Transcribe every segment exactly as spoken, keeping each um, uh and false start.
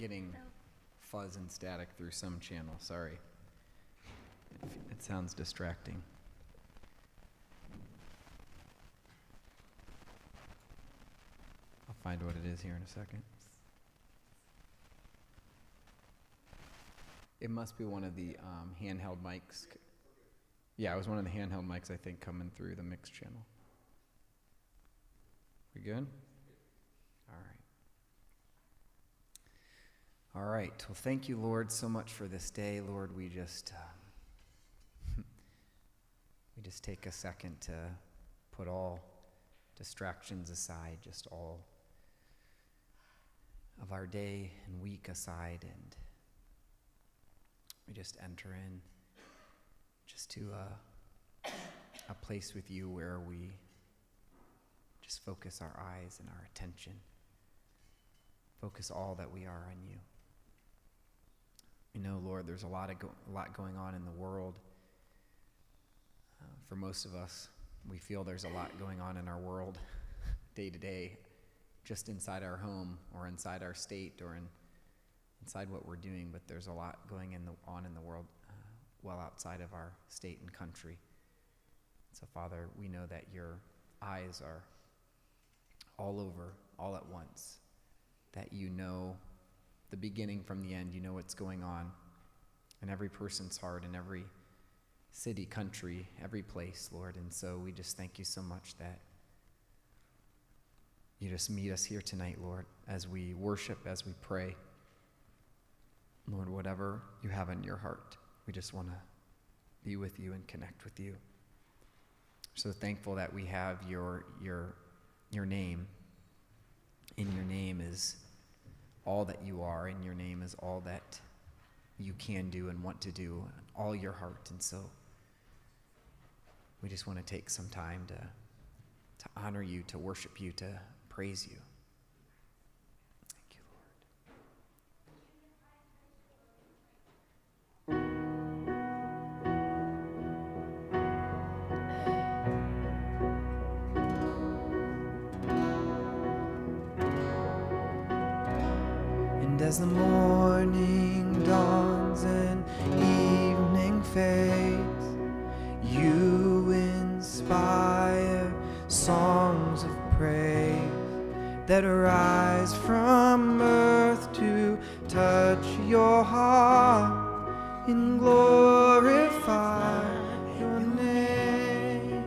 getting fuzz and static through some channel, sorry. It, it sounds distracting. I'll find what it is here in a second. It must be one of the um, handheld mics. Yeah, it was one of the handheld mics, I think, coming through the mix channel. We good? All right. All right. Well, thank you, Lord, so much for this day. Lord, we just um, we just take a second to put all distractions aside, just all of our day and week aside, and we just enter in just to a, a place with you where we just focus our eyes and our attention, focus all that we are on you. We know, Lord, there's a lot of go- a lot going on in the world. Uh, for most of us, we feel there's a lot going on in our world day to day, just inside our home or inside our state or in inside what we're doing, but there's a lot going in the, on in the world uh, well outside of our state and country. So, Father, we know that your eyes are all over, all at once, that you know the beginning from the end. You know what's going on in every person's heart, in every city, country, every place, Lord. And so we just thank you so much that you just meet us here tonight, Lord, as we worship, as we pray. Lord, whatever you have in your heart, we just want to be with you and connect with you. So thankful that we have your your your name. In your name is all that you are. In your name is all that you can do and want to do, all your heart. And so we just want to take some time to to honor you, to worship you, to praise you. As the morning dawns and evening fades, you inspire songs of praise that arise from earth to touch your heart and glorify your name.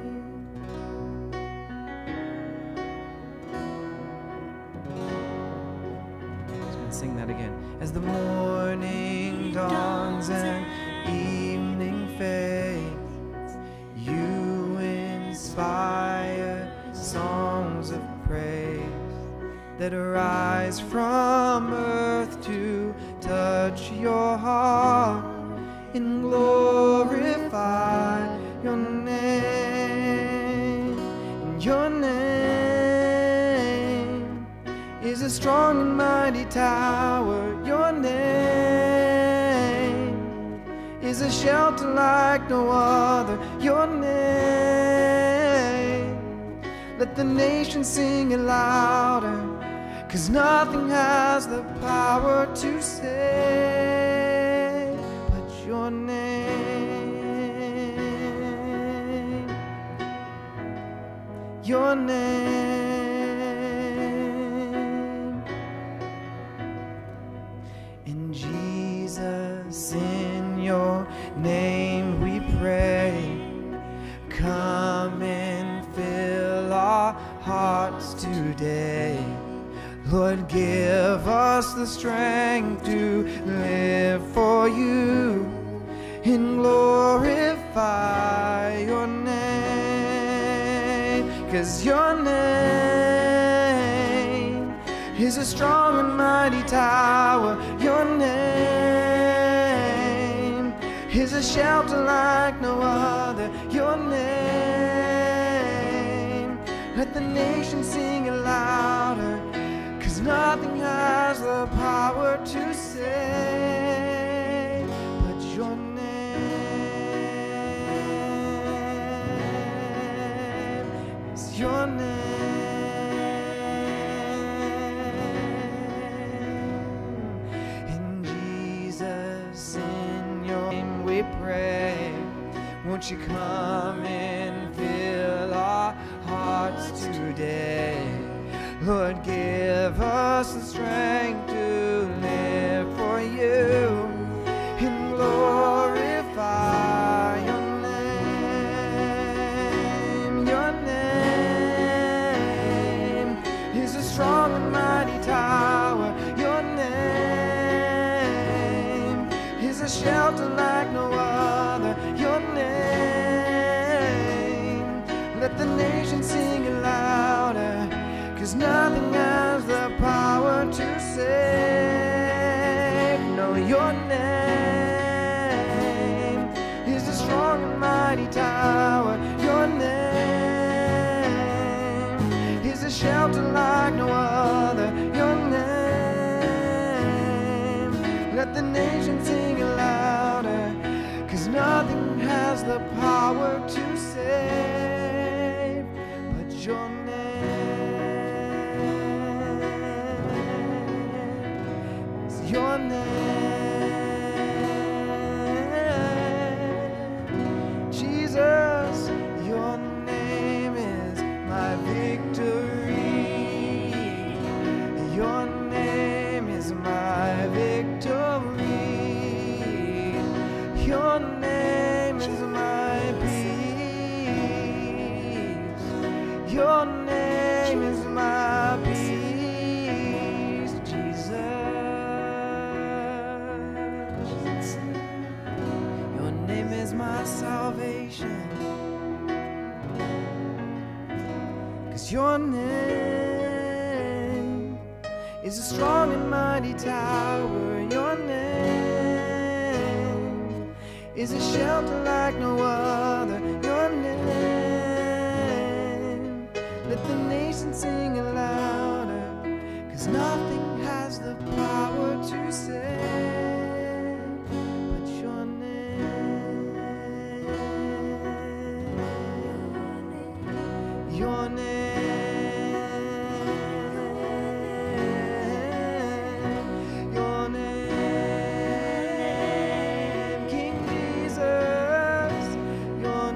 Sing that again. As the morning dawns and evening fades, you inspire songs of praise that arise from earth to touch your heart and glorify your name. And your name is a strong and mighty tower. Your name is a shelter like no other. Your name, let the nations sing it louder, 'cause nothing has the power to save but your name. Your name. In your name we pray, come and fill our hearts today. Lord, give us the strength to live for you and glorify your name. 'Cause your name is a strong and mighty tower. Your name is a shelter like no other. Your name, let the nations sing it louder, 'cause nothing has the power to save but your name. It's your name. won't you come and fill our hearts today? Lord, give us the strength to live for you and glorify your name. Your name is a strong and mighty tower. Your name is a shelter like no other. Your name, let the nation sing it louder, 'cause nothing has the power to save. No, your name is a strong and mighty tower. Your name is a shelter like no other. Your name, let the nation sing it louder, 'cause nothing has the power to save but your name. Your name, Jesus, your name is my victory. Your name is my victory. Your name is my peace. Your name is my peace, Jesus. My salvation, 'cause your name is a strong and mighty tower. Your name is a shelter like no other. Your name, let the nation sing it louder, 'cause nothing has the power to save. Your name, your name, King Jesus, your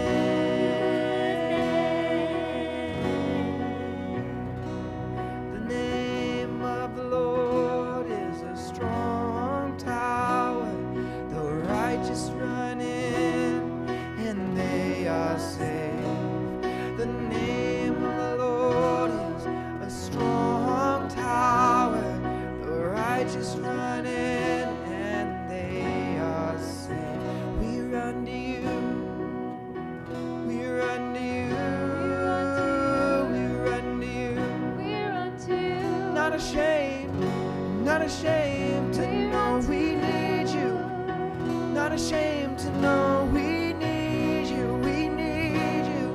name. The name of the Lord is a strong tower. The righteous run in and they are saved. The name of the Lord is a strong tower. The righteous run in and they are saved. We run to you. We run to you. We run to you. We run to you. Not ashamed. Not ashamed to know we need you. Not ashamed to know we need you. We need you.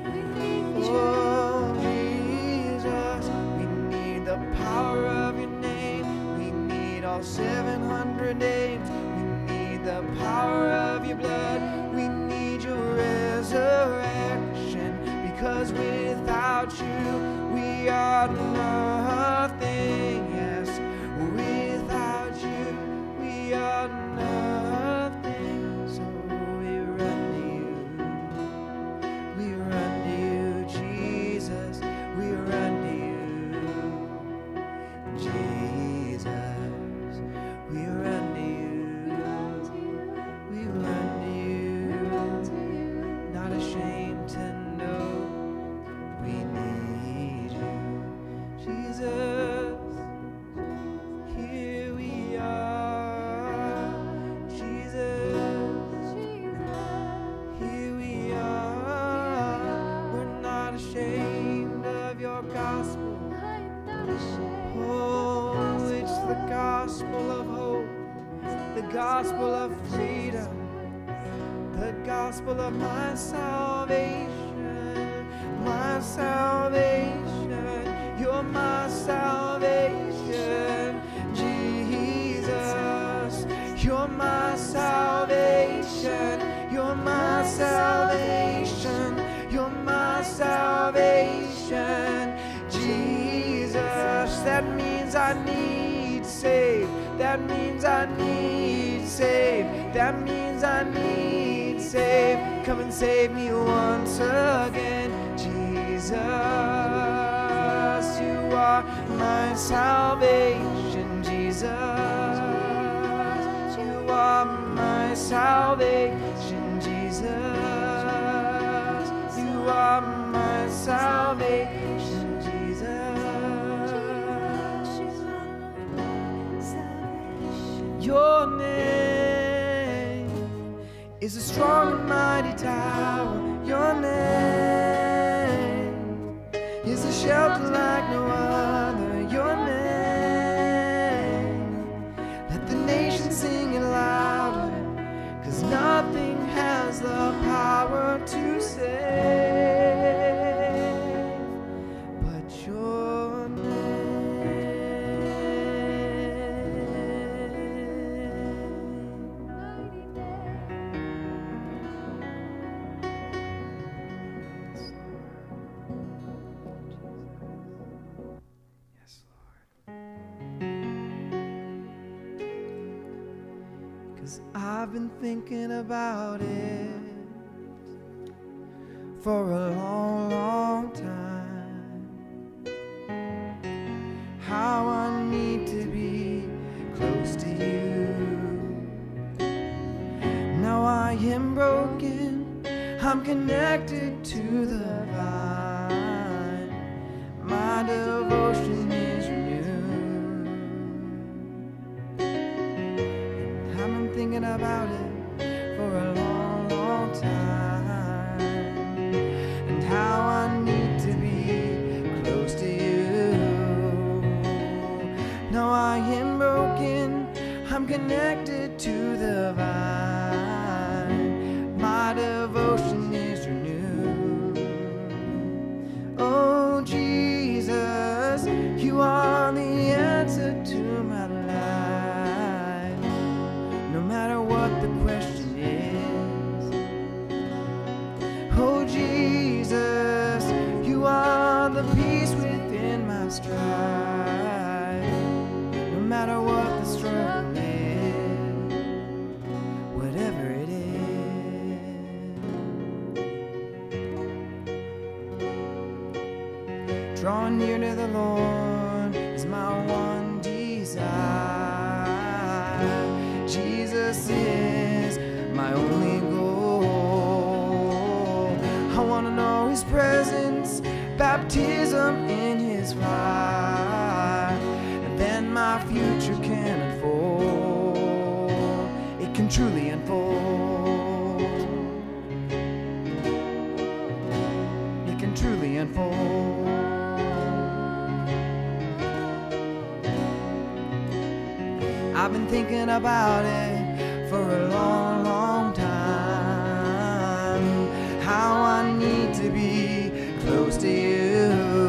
Oh, Jesus, we need the power of your name. We need all seven hundred names. We need the power of your blood. We need your resurrection, because without you we are nothing. Yes, without you we are nothing. So we run to you. We run to you, Jesus. We run to you, Jesus. We run to you. We run to you. Not ashamed to know we need you, Jesus. Here we are, Jesus. Here we are. We're not ashamed of your gospel. Oh, it's the gospel of hope, the gospel of freedom, the gospel of my salvation, my salvation. You're my salvation, Jesus. You're my salvation. You're my salvation. You're my salvation, Jesus. That means I need need saved. That means I need saved. That means I need saved. Come and save me once again. Jesus, you are my salvation. Jesus, you are my salvation. Jesus, you are my salvation. Jesus, your name is a strong and mighty tower. Your name is a shelter like no other. Your name, let the nations sing it louder, 'cause nothing has the power to save but your I've been thinking about it for a long, long time. How I need to be close to you. Now I am broken, I'm connected to the vine. My devotion is renewed. I've been thinking about it for a long, long time, and how I need to be close to you. Now I am broken, I'm connected to the vine. My devotion is renewed. Oh Jesus, you are the answer to my life. No matter what the question is. Oh Jesus, you are the peace within my strife. No matter what the struggle is, whatever it is. Draw near to the Lord is my one desire. Jesus is my only goal. I want to know His presence, baptism in His fire, and then my future can unfold. It can truly unfold. It can truly unfold. I've been thinking about it for a long, long time. How I need to be close to you.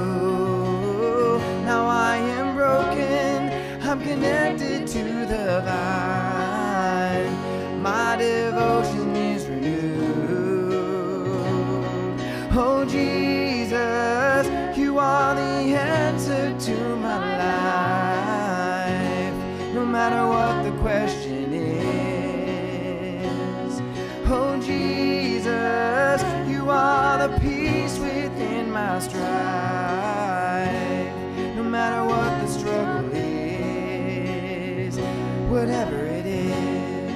Now I am broken, I'm connected to the vine. My devotion is renewed. Oh Jesus, you are the answer to my life. No matter what the question is. Oh Jesus, you are the peace within my strife. No matter what the struggle is, whatever it is,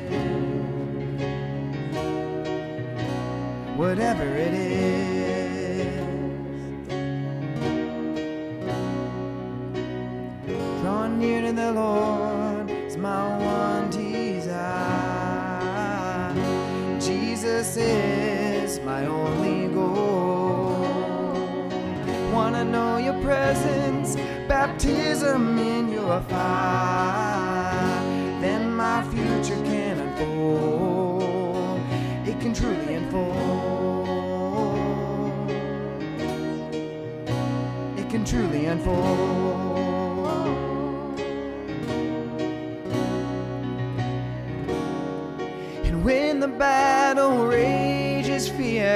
whatever it is. Draw near to the Lord is my one desire. Jesus is my only goal. Wanna know your presence, baptism in your fire. Then my future can unfold. It can truly unfold. It can truly unfold. When the battle rages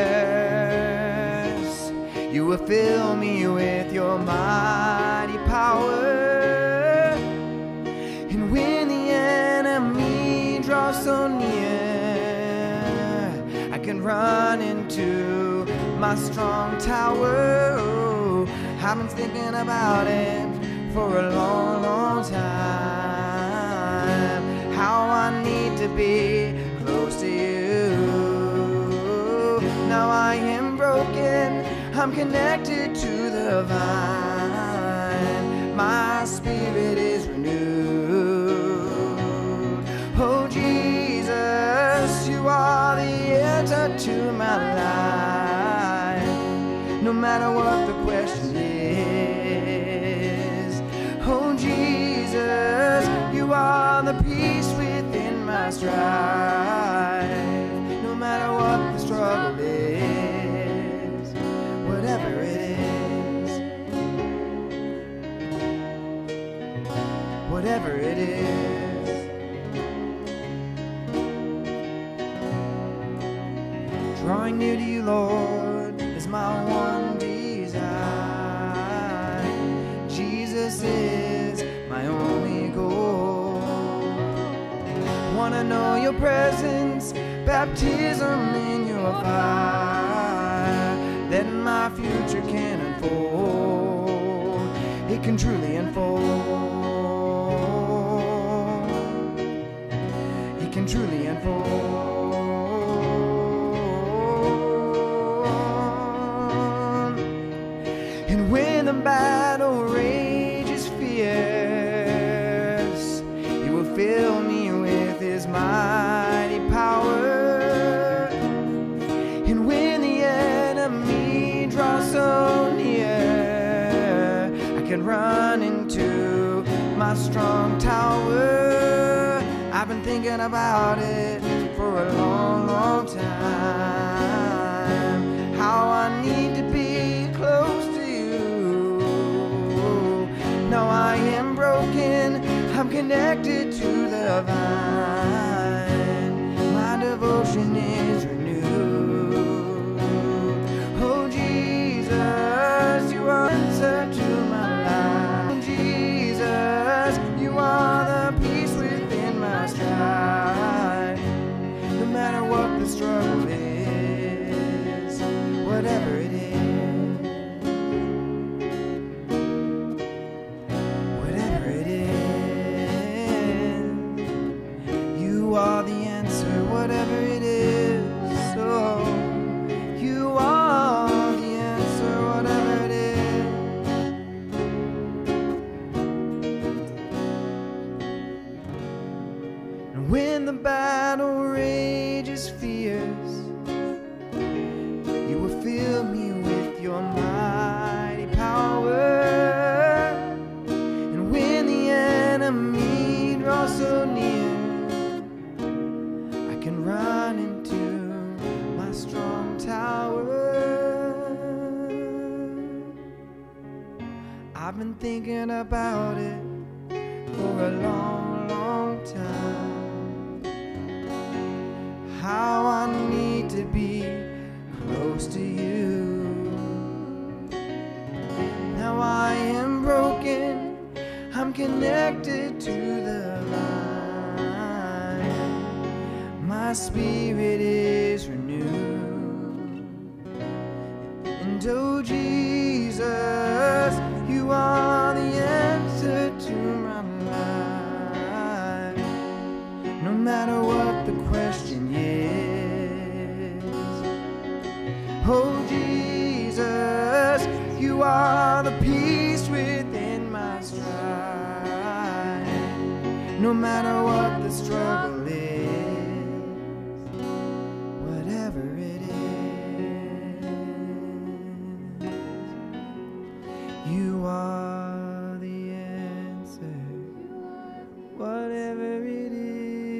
fierce, you will fill me with your mighty power. run into my strong tower. Oh, I've been thinking about it for a long, long time. How I need to be close to you. Now I am broken, I'm connected to the vine. My spirit is renewed. Oh Jesus, you are the answer to my life. No matter what the question is. Oh Jesus, you are the peace within my strife. No matter what the struggle is, whatever it is, whatever it is. Drawing near to you, Lord, is my one desire. Jesus is my only goal. Wanna know your presence, baptism in your fire. Then my future can unfold. It can truly unfold. It can truly unfold. And when the battle rages fierce, He will fill me with His mighty power. And when the enemy draws so near, I can run into my strong tower. I've been thinking about it for a long, long time. How I need to be close to you. Now I am broken, I'm connected to the vine. My devotion is renewed. Oh Jesus, you are the answer to my life. Oh Jesus, you are the peace within my strife. No matter what the struggle is, whatever it is, whatever it is, you are the answer, whatever it is. Oh, you are the answer, whatever it is. And when the battle rages fierce, you will fill me with your mighty power. And when the enemy draws so near, I can run into my strong tower. I've been thinking about it for a long, long time. How I need to be close to you. Now I am broken, I'm connected to the vine. My spirit is renewed. And oh Jesus, you are the answer to my life. No matter what the question is. Oh Jesus, you are the peace within my strife. No matter what the struggle is, whatever it is, you are the answer, whatever it is.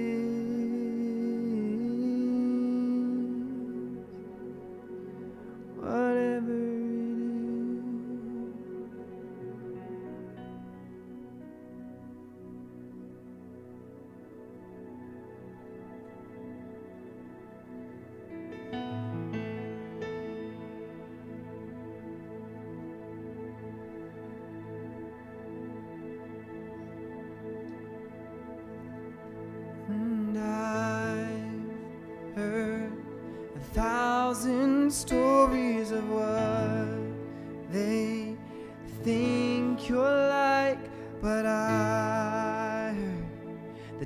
Whatever it is.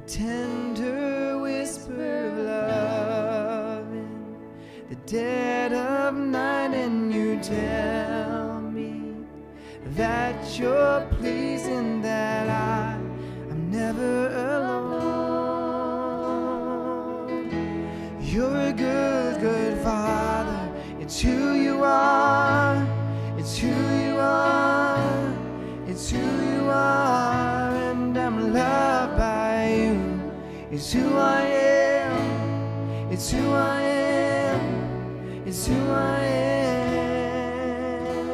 tender whisper of love in the dead of night, and you tell me that you're pleased and that I am never alone. You're a good, good Father. It's who you are. It's who you are. It's who you are, and I'm loved by you. It's who I am. It's who I am. It's who I am.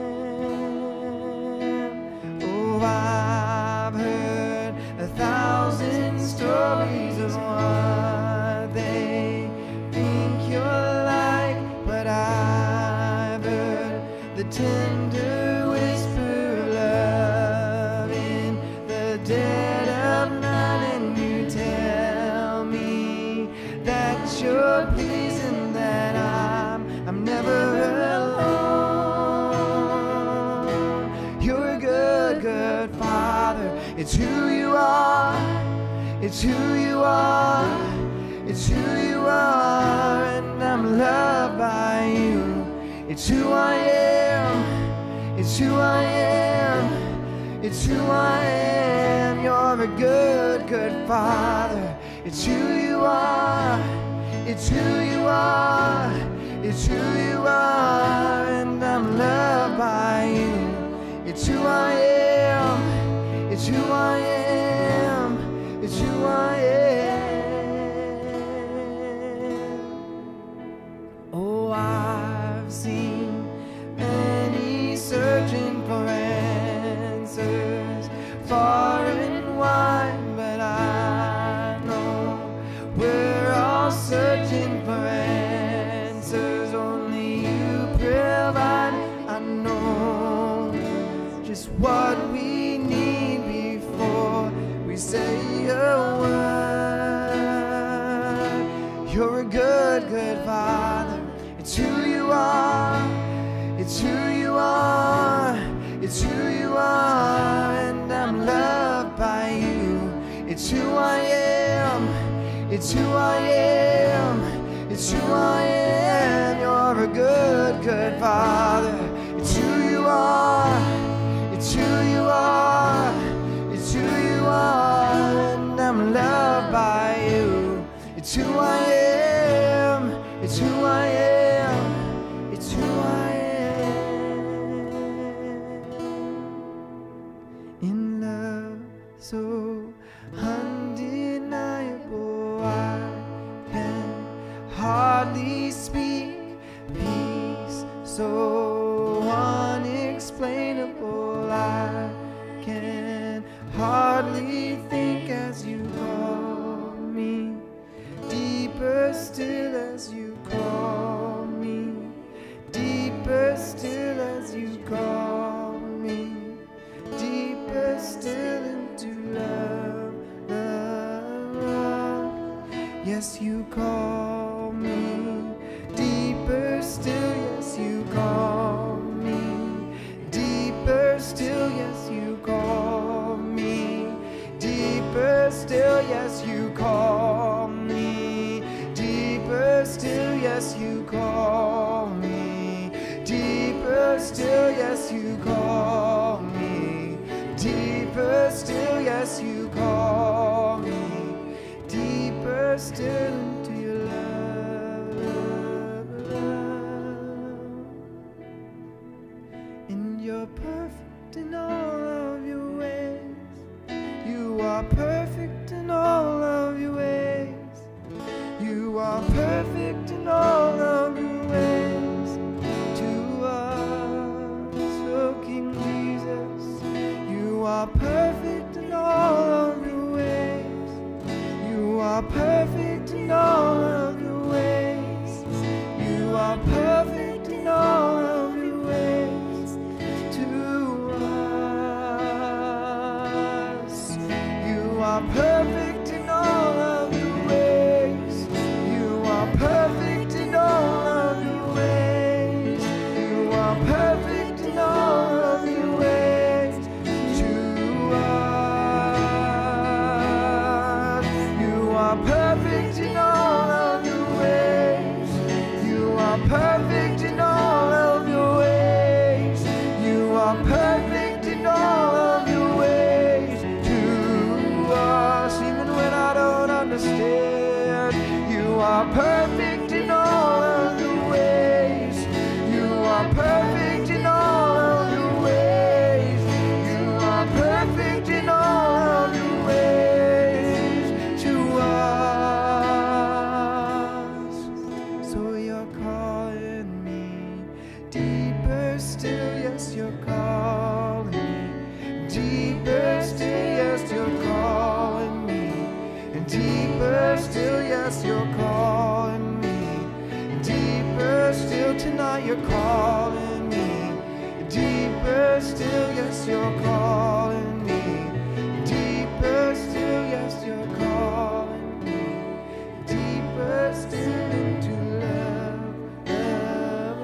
Oh, I've heard a thousand stories of what they think you're like, but I've heard the tender whisper of love in the dead of night, and you tell me that you're pleased and that I'm I'm never alone. You're a good, good Father. It's who you are. It's who you are. It's who you are, and I'm loved by you. It's who I am. It's who I am. It's who I am. You're a good, good Father. It's who you are. It's who you are. It's who you are, and I'm loved by you. It's who I am. It's who I am. It's who I am. Oh, I've seen many searching for answers far and wide, but I know we're all searching for answers only you provide. I know just what we need before we say a word. You're a good, good Father. It's who you are. It's who you are. It's who you are, and I'm loved by you. It's who I am. It's who I am. It's who I am. You're a good, good Father. It's who you are. It's who you are. It's who you are, and I'm loved by you. It's who I am. It's who I am. It's who I am. In love so undeniable, I can hardly speak. Peace so unexplainable, I can hardly think as you call me. Deeper still as you call me. Deeper still as you call me. Deeper still into love, love, love. Yes, you call me. Deeper still, yes, you call me. Deeper still, yes, you call me. Deeper still, yes, you call me. Deeper still, yes, you call me. Deeper still, yes, you call me. Deeper still, yes, you call me. Deeper still into your love, love, love. And you're perfect in all of your ways. You are perfect in all of your ways. You are perfect in all of your ways to us, oh King Jesus. You are perfect in all of your ways. You are perfect in all of your ways. You are perfect in all of your ways to us. You are perfect in all of your ways. You are perfect in all of your ways. You are perfect in all of your ways to us. yes, you're calling me. Deeper still, yes, you're calling me. Deeper still into love, love,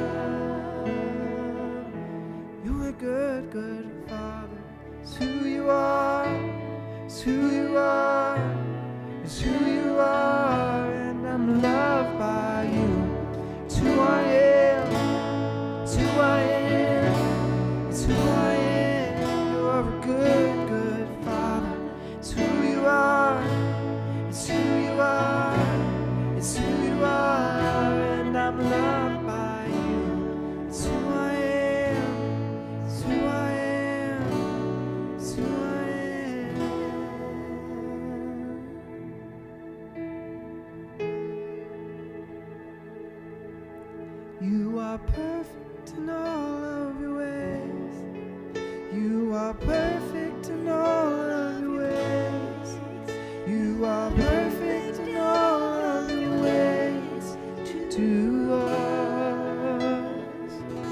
love. You're a good, good Father. It's who you are. It's who you are. It's who you are. And I'm loved by you. It's who I am. It's who I am. It's who I am. You're a good, good Father. It's who you are. It's who you are. It's who you are. And I'm loved by you. It's who I am. It's who I am. It's who I am. You are perfect in all of your ways. You are perfect in all of your ways. You are perfect in all of your ways to us.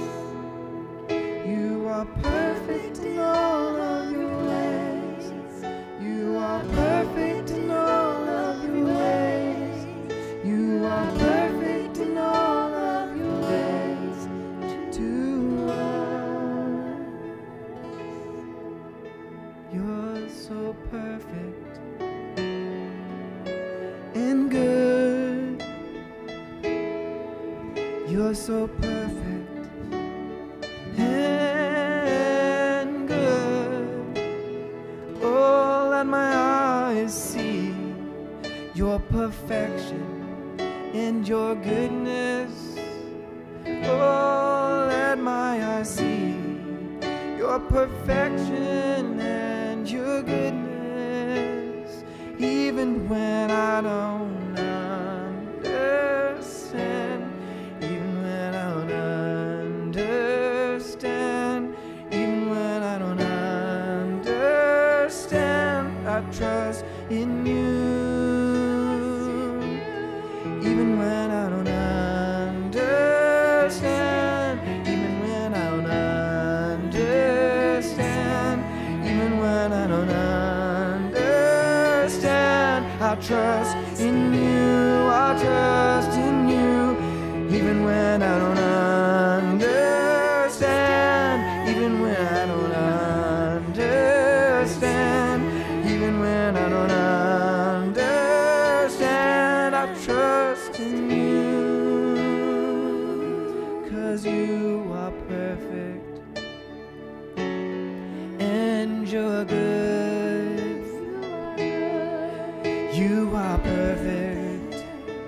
You are perfect in all of your ways. You are perfect in all of your ways. You are perfect in all of your ways to us. You're so perfect and good. You're so perfect and good. Oh, let my eyes see your perfection and your goodness. Oh, let my eyes see your perfection and your goodness. Even when I don't understand, even when I don't understand, even when I don't understand, I trust in you. Even when I don't understand, even when I don't understand, even when I don't understand, I trust in you, I trust in you. Even when I don't understand, even when I don't understand, even when I don't understand, I trust in you. 'Cause you are perfect and you're good. You are perfect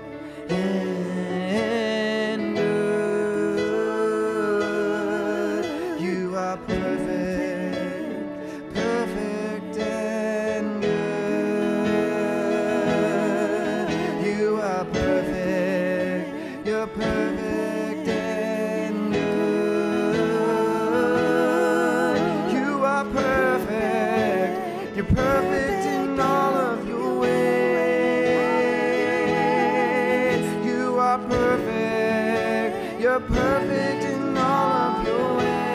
and good. You are perfect, perfect and good. You are perfect, you're perfect and good. You are perfect, you're perfect in all of your ways. You are perfect, you're perfect in all of your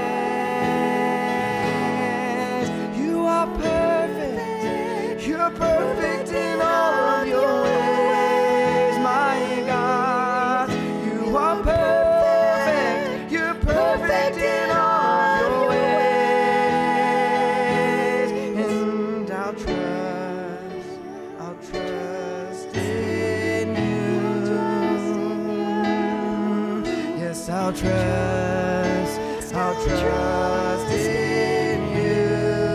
ways. You are perfect, you're perfect in all of your ways, my God. You are perfect, you're perfect in all of your ways. And I'll trust, I'll trust in you. Yes, I'll trust, I'll trust in you.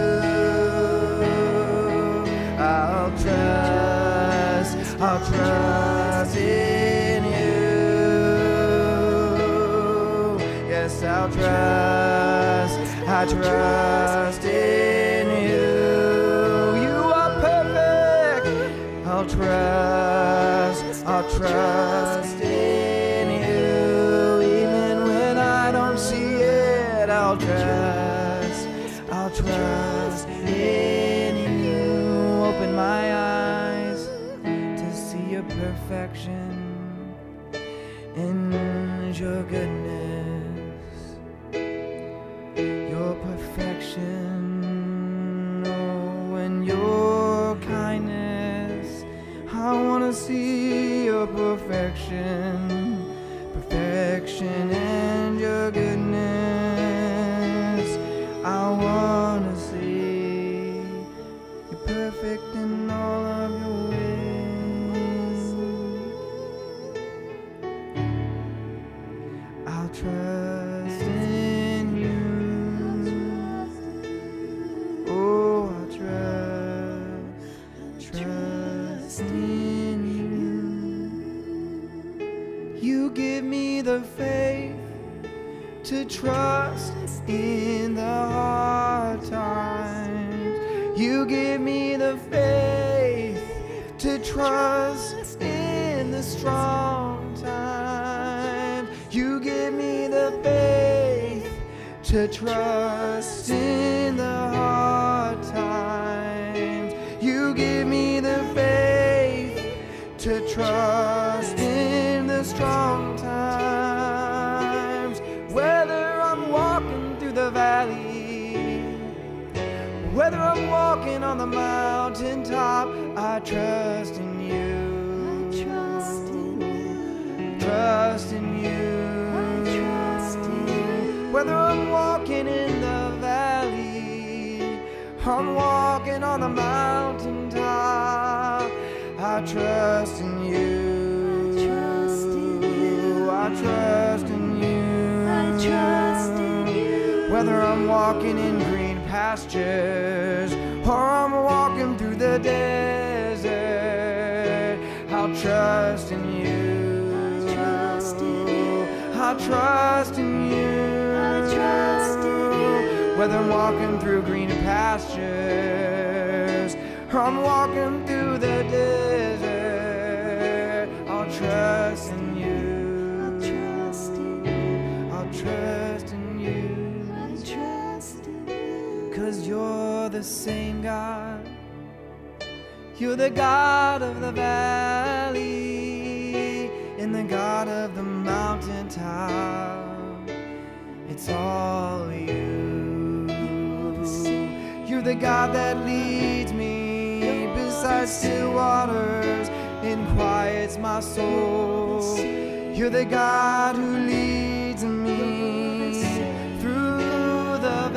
I'll trust, I'll trust in you. Yes, I'll trust, I trust in you. You are perfect. I'll trust, I'll trust in you. Even when I don't see it, I'll trust, I'll trust in you. Open my eyes to see your perfection and your goodness, your perfection perfection. Oh, and your kindness, I want to see your perfection, perfection and your goodness. I want to see you perfect in all of your ways. I'll trust in you. Oh, I'll trust, trust in you. You give me the faith to trust in the hard times. You give me the faith to trust in the strong times. You give me the faith to trust in the hard times. You give me the faith to trust in the strong times. Whether I'm walking through the valley, whether I'm walking on the mountaintop, I trust in you. I trust in you. Trust in you. I trust in you. Whether I'm walking in the valley, I'm walking on the mountaintop, I trust in you. I trust in you. I trust in you. I trust in you. Whether I'm walking in green pastures or I'm walking through the desert, I'll trust in you. I trust in you. I'll trust in you. I trust in you. Whether I'm walking through green pastures or I'm walking through the desert, I'll trust in you. I'll trust in you. I'll trust in you. I trust in you. 'Cause you're the same God. You're the God of the valley and the God of the mountaintop. It's all you. You're the God that leads me beside still waters and quiets my soul. You're the God who leads me through the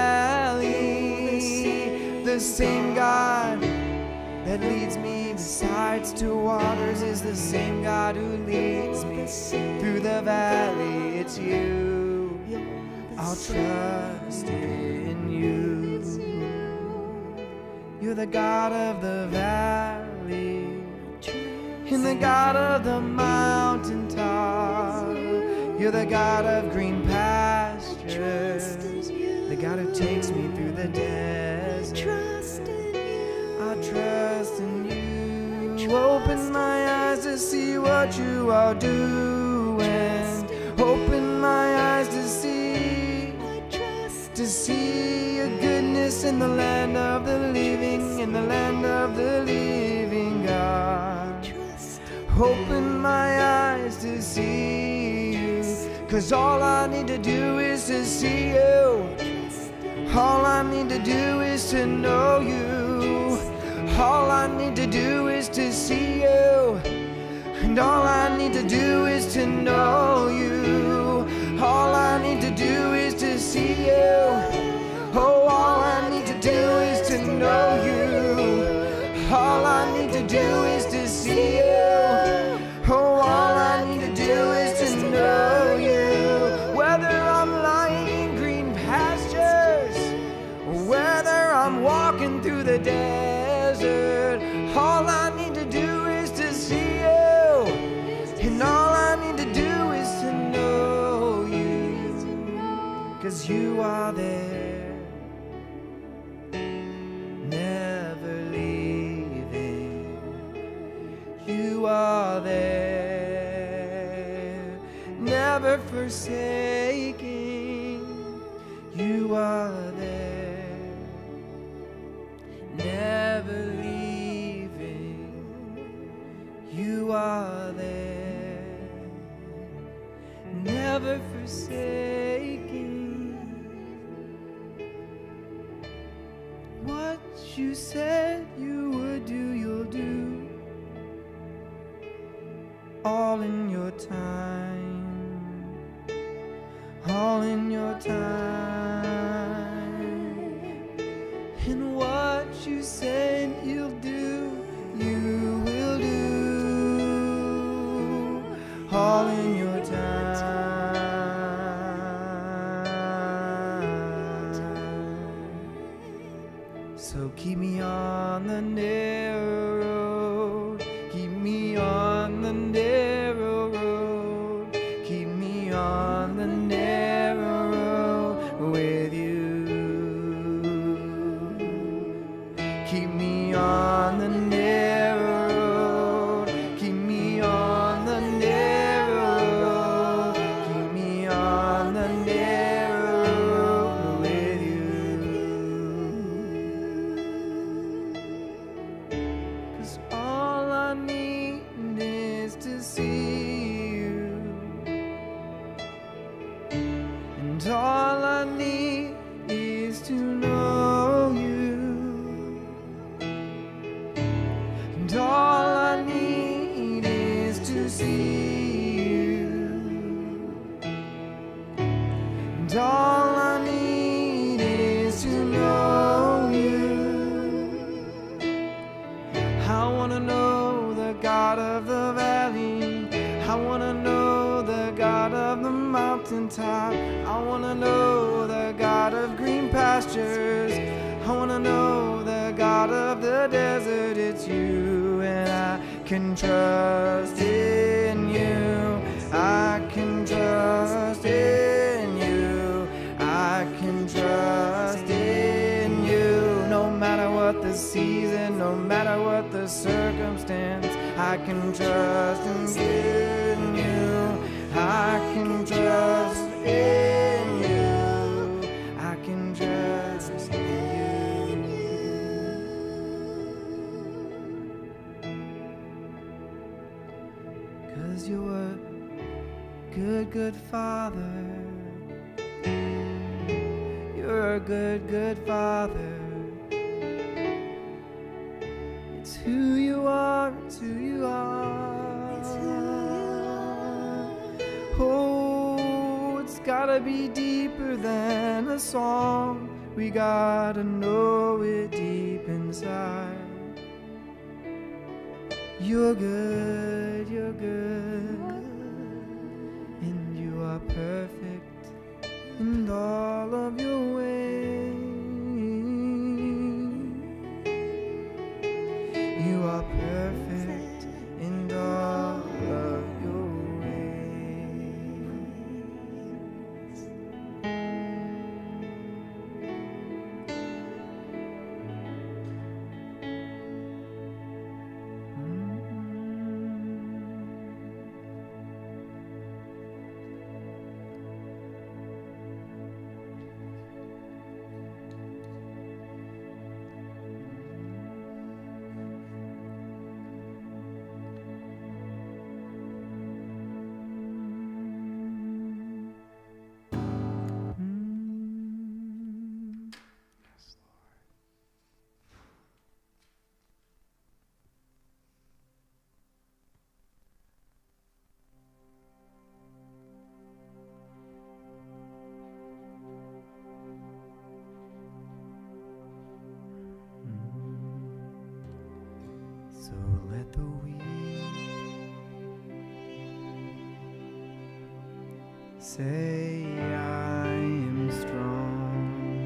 valley. The same God that leads me beside still waters is the same God who leads me through the valley. It's you. I'll trust in you. You're the God of the valley and the God of the mountaintop. You're the God of green pastures, the God who takes me through the desert. I trust in you. Open my eyes to see what you are doing. Open my eyes to see, to see your goodness in the land of the living, in the land of the living God. Open my eyes to see you, 'cause all I need to do is to see you. All I need to do is to know you. All I need to do is to see you. And all I need to do is to know you. All I need to do is to see you. Oh, all I need to do is to know you. All I need to do is to see you. Oh, all I need to do is to know you. Whether I'm lying in green pastures, or whether I'm walking through the desert, all I need to do is to see you. And all I need to do is to know you. 'Cause you are there, never leaving. You are there, never forsaking. You are there, never leaving. You are there, never forsaking. you said you would do, you'll do. All in your time, all in your time. And what you said you'll do, you will do. All in your time. So keep me on the narrow road, keep me on the narrow road, keep me on the narrow road with you. Keep me on the narrow road, keep me on the narrow road, keep me on the narrow road with you. 'Cause all I need is to see you, and all I need is to know you, and all I need is to see you, and all I need is to know you. I wanna know the God of the valley, I wanna know the God of the mountaintop, I wanna know the God of green pastures, I wanna know the God of the desert. It's you, and I can trust in you, I can trust in you, I can trust in you. No matter what the season, no matter what the circumstance, I can trust in you, I can trust in you, I can trust in you. 'Cause you're a good, good Father, you're a good, good Father. It's who you are, it's who you are. It's who you are. Oh, it's gotta be deeper than a song. We gotta know it deep inside. You're good, you're good, and you are perfect in all of your ways. You are perfect in all of your ways. So let the weak say I am strong.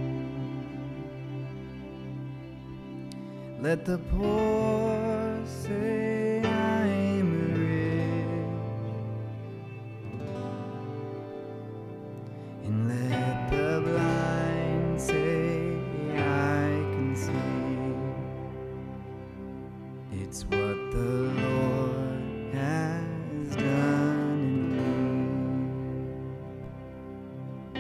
Let the poor say I am rich, and let the blind say I can see. It's what the Lord has done in me.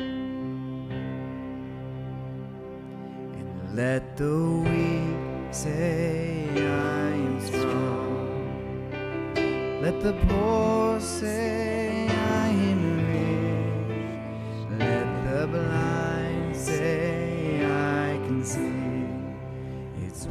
And let the weak say I am strong. Let the poor say I am rich. Let the blind say I can see. It's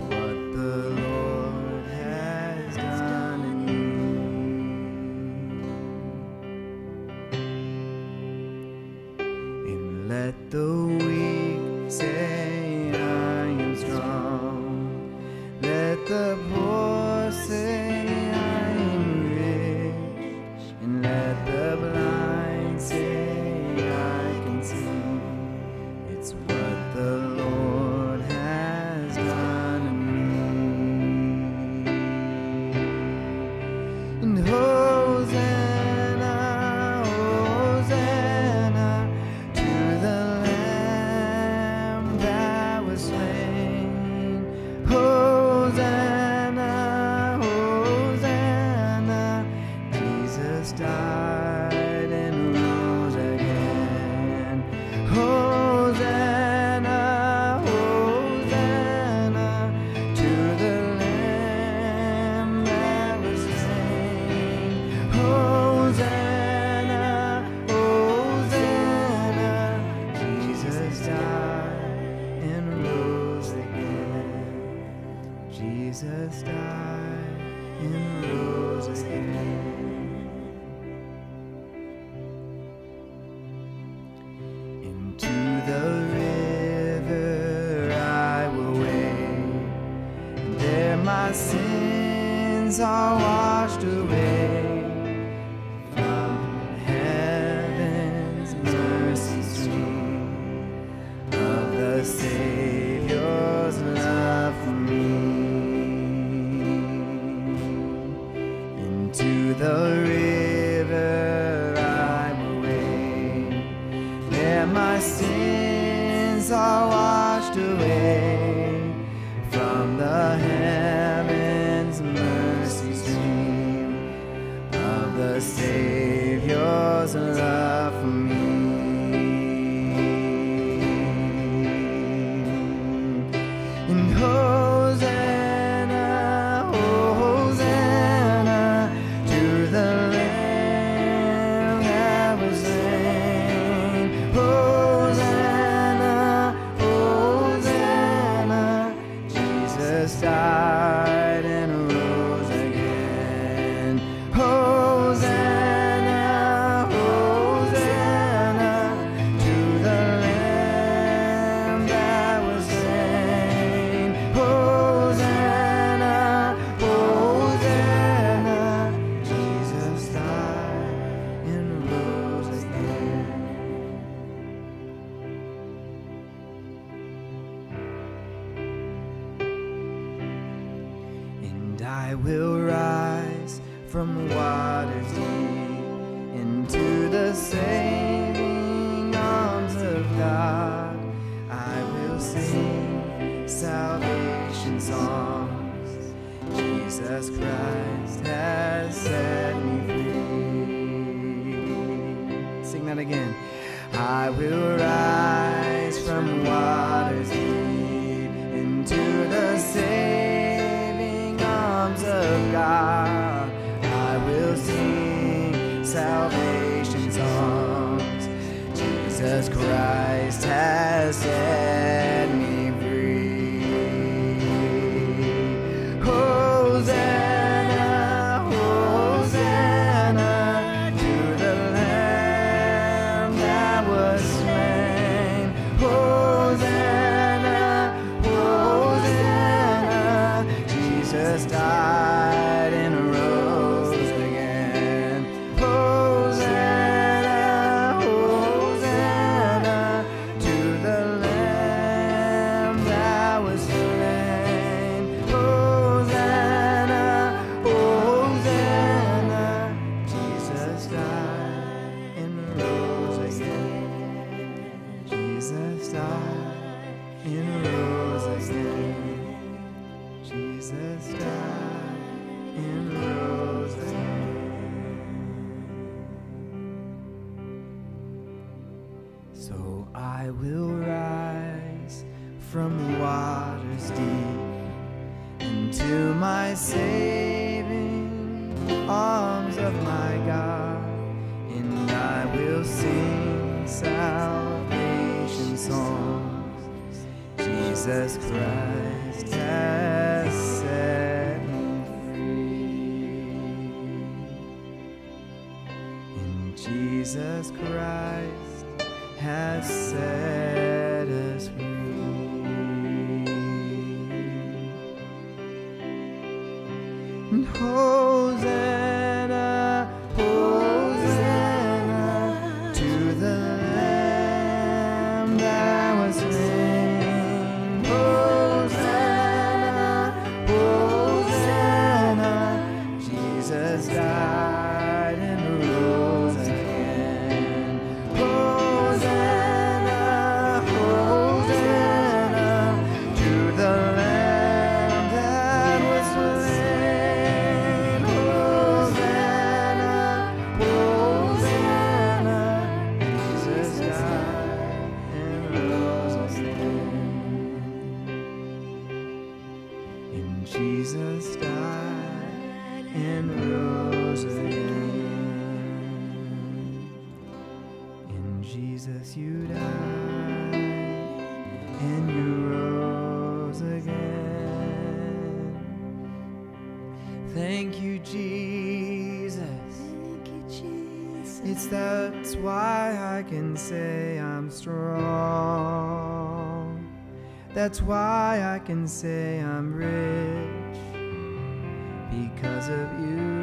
died and rose again. Into the river I will wade, and there my sins are washed away. From heaven's mercy stream of the Savior's love for me. Into the river I will wade, there my sins are washed away. From the heaven's mercy stream of the Savior's love for me. And Hosanna, Hosanna to the Lamb that was slain. Hosanna, Hosanna, Jesus died and rose again. Hosanna, Hosanna to the Lamb that was slain. Hosanna, Hosanna, Jesus died and rose again. And I will rise from waters deep into the saving arms of God. I will sing salvation songs. Jesus Christ has set me free. Sing that again. I will rise from waters deep into the saving arms of God. I will sing salvation songs. Jesus Christ has set me free. Hosanna, Hosanna to the Lamb that was slain. Hosanna, Hosanna, Jesus died and rose again. Hosanna, Hosanna to the Lamb that was slain. Hosanna, Hosanna, Jesus died and rose again. Jesus died and rose again. Jesus died and rose again. So I will rise from waters deep into my saving arms of my God, and I will sing salvation songs. Jesus Christ has set me free. And Jesus Christ has set us free. And Hosanna, Hosanna to the Lamb that was slain. Hosanna, Hosanna, Jesus died and rose again. Hosanna, Hosanna to the Lamb that was slain. Hosanna, Hosanna, Jesus died and rose again. And Jesus died and rose again. In Jesus you died and you rose again. Thank you, Jesus. Thank you, Jesus. It's that's why I can say I'm strong. That's why I can say I'm rich, because of you.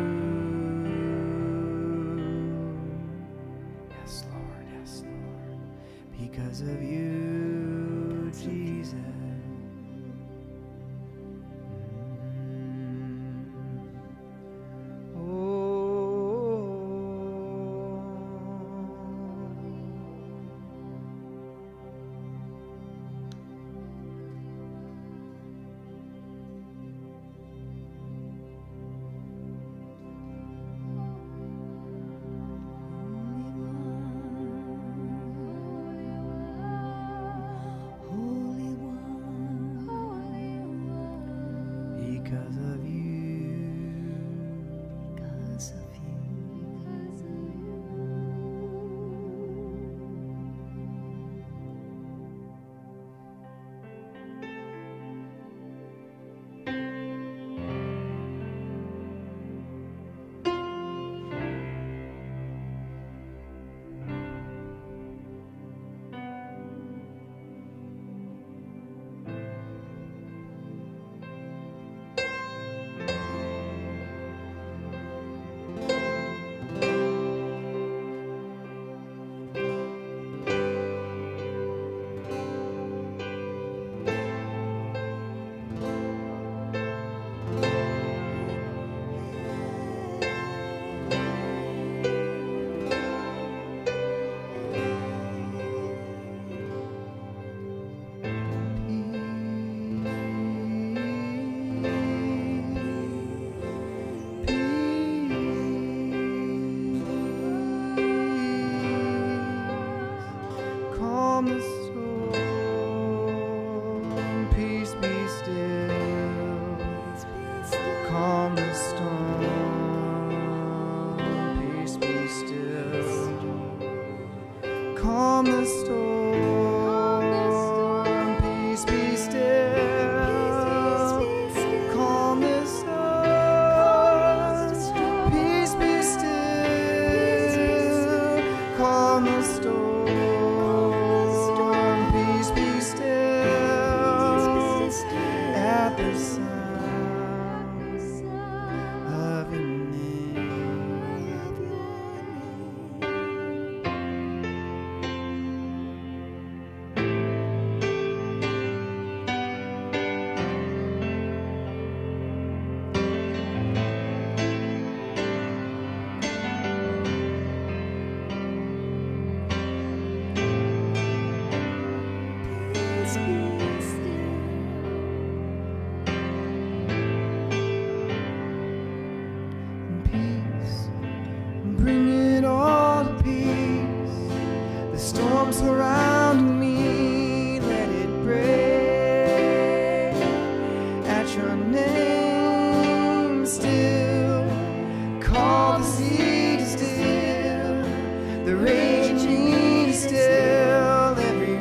Yes, Lord, yes, Lord. Because of you, Jesus. Holy One, Because of you. because of you, because of Calm the storm, peace be still. Calm the storm, peace be still. Calm the storm, peace be still. Calm the storm, peace be still. Calm the storm, peace be still. At the sound of your name. Peace be still. Peace, bring it all to peace. The storm surrounding me, let it break. At your name still, call the sea to still, the raging to still, every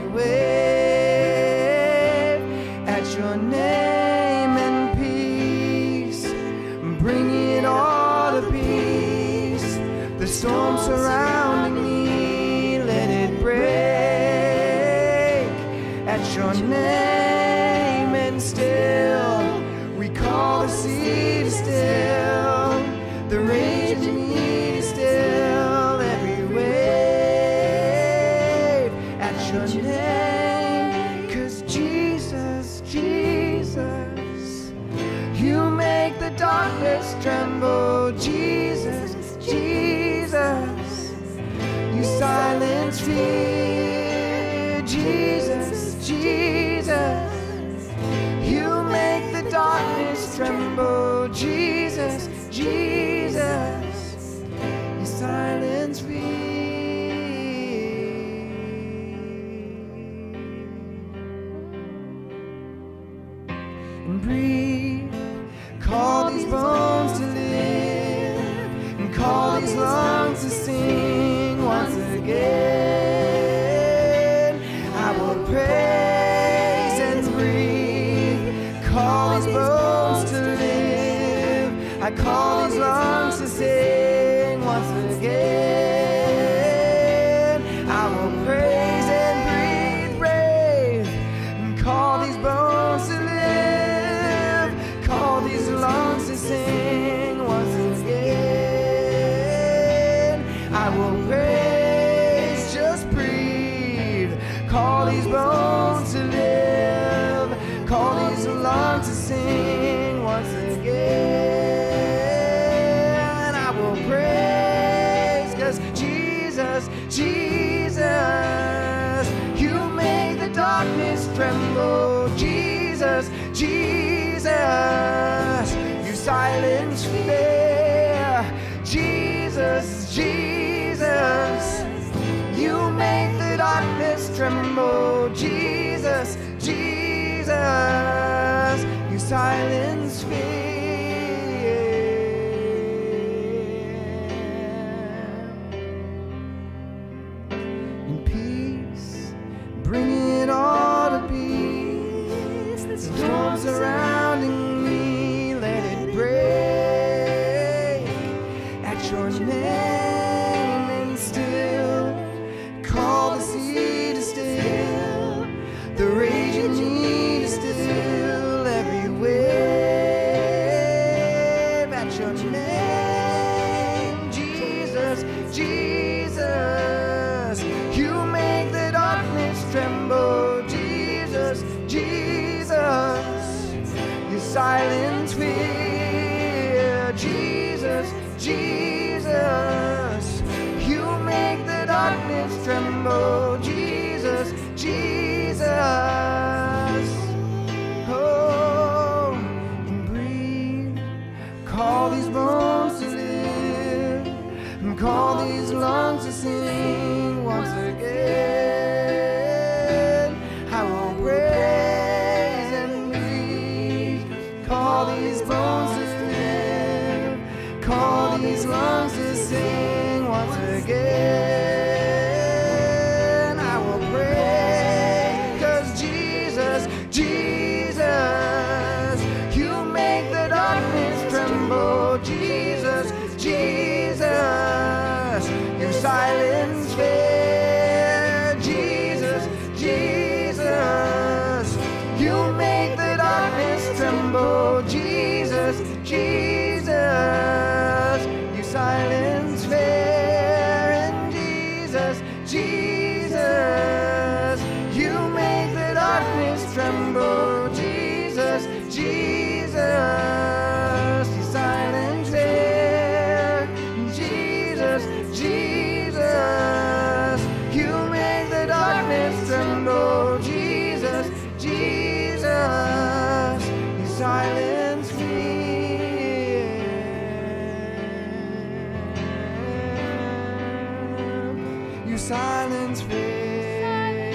wave. At your name and peace, bring it all to peace. The storm surrounding me, let it break. At your name and still, we call the sea to still, the raging to still, every wave. At your name, 'cause Jesus, Jesus, you make the darkness tremble. Jesus, Jesus, you silence fear. Jesus, Jesus, you make the darkness tremble. Jesus, Jesus, you silence fear. And breathe, call these bones to live, and call these lungs to sing once again. I will praise and breathe, call these bones to live, I call these lungs to sing once again. I will praise and breathe brave, and call these bones to live, call these lungs to sing once again. I will praise, just breathe, call these bones to live, call these lungs to sing once again. I will praise, cause Jesus, Jesus, you make the darkness tremble. Jesus, Jesus, you silence fear. Jesus, Jesus, you make the darkness tremble. Jesus, Jesus, you silence fear. In peace, bring it all to peace. The storm surrounding me, let it break at your name and still call the sea to still, the raging sea to still, every wave at your name. Jesus, Jesus, you make the darkness tremble. Jesus, Jesus, you silence fear. Jesus, Jesus, you make the darkness tremble. Jesus, Jesus, oh, and breathe, call these bones to live, and call these lungs to sing once again. I will praise and breathe, call these bones to live, call these lungs to sing once again. I will pray, cause Jesus, Jesus, you make the darkness tremble. Jesus, Jesus, you silence fear. Jesus, Jesus, you make the darkness tremble. Jesus, Jesus, you silence fear. And Jesus, Jesus, you make the darkness tremble. Jesus, Jesus, you silence fear. Jesus, Jesus, you make the darkness tremble. Jesus, Jesus, you silence fear. You silence fear.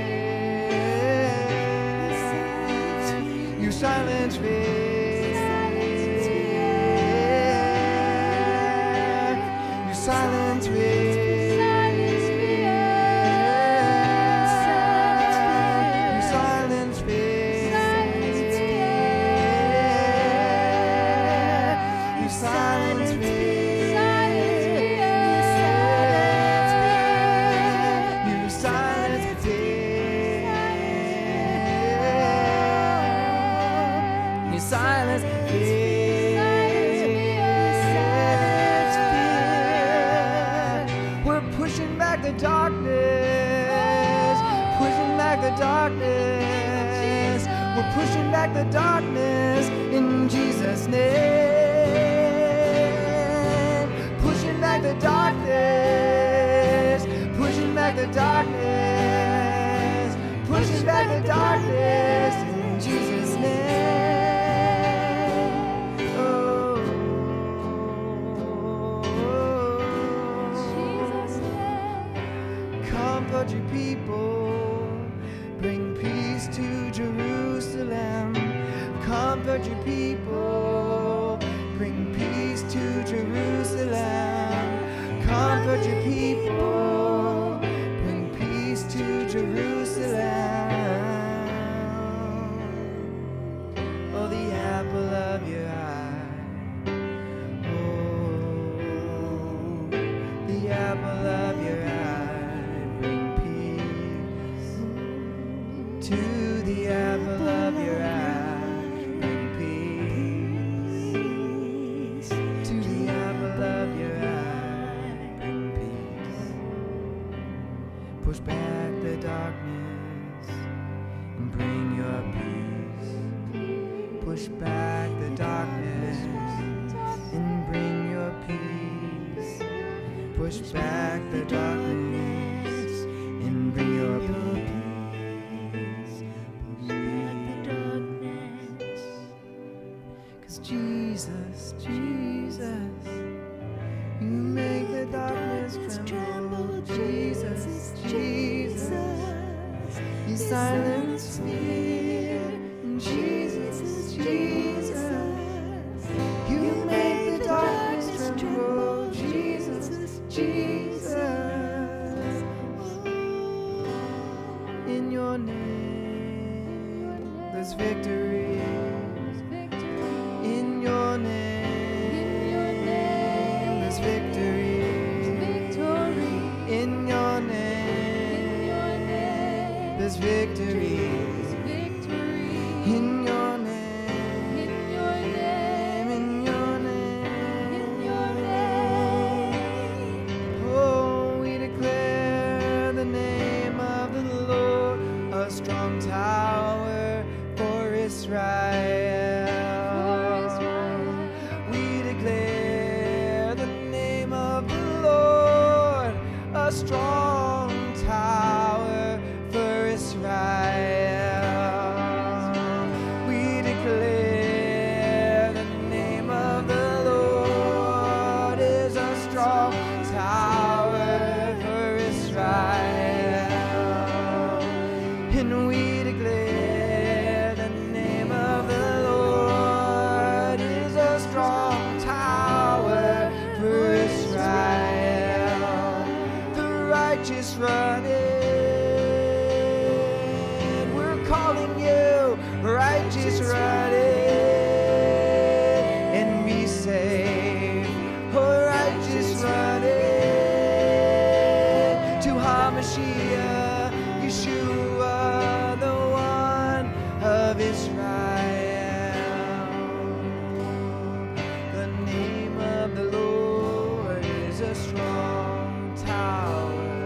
You silence fear. You silence fear. Darkness, we're pushing back the darkness in Jesus' name. Pushing back the darkness, pushing back the darkness, pushing back the darkness in Jesus' name. Oh, Jesus' name. Comfort your people. Bring peace to Jerusalem. Comfort your people. Bring peace to Jerusalem. Comfort your people. Bring peace to Jerusalem. Oh, the apple of your eye. apple of your eye, bring peace. To the apple of your eye, bring peace. To the apple of your eye, bring peace. Push back the darkness and bring your peace. Push back the darkness and bring your peace. Push back the darkness and bring your peace. Push back the darkness. 'Cause Jesus, Jesus, you make the darkness tremble. Jesus, Jesus, you silence fear. Jesus, Jesus, you make the darkness tremble. Jesus, Jesus, in your name there's victory. In your name there's victory. In your name there's victory. In your name, in your name, in your name, in your name. Oh, we declare the name of the Lord, a strong tower for Israel. We declare the name of the Lord, a strong tower for Israel. Run in, we're calling you, righteous run in and be saved. Oh, righteous run in to HaMashiach, Yeshua, the one of Israel. The name of the Lord is a strong tower.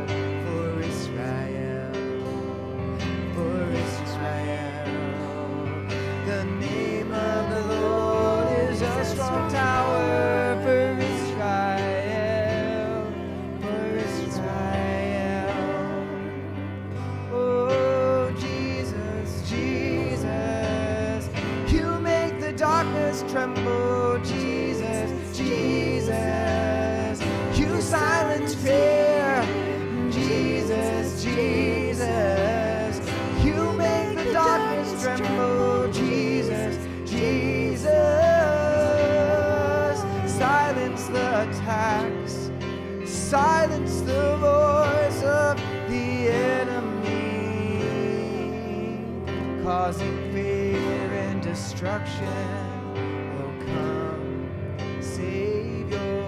Strong tower for Israel, for Israel. Oh, Jesus, Jesus, you make the darkness tremble. Jesus, Jesus, you silence fear. Jesus, Jesus, you make the darkness tremble. Jesus, Jesus. Silence the attacks, silence the voice of the enemy, causing fear and destruction. Oh, come, Savior,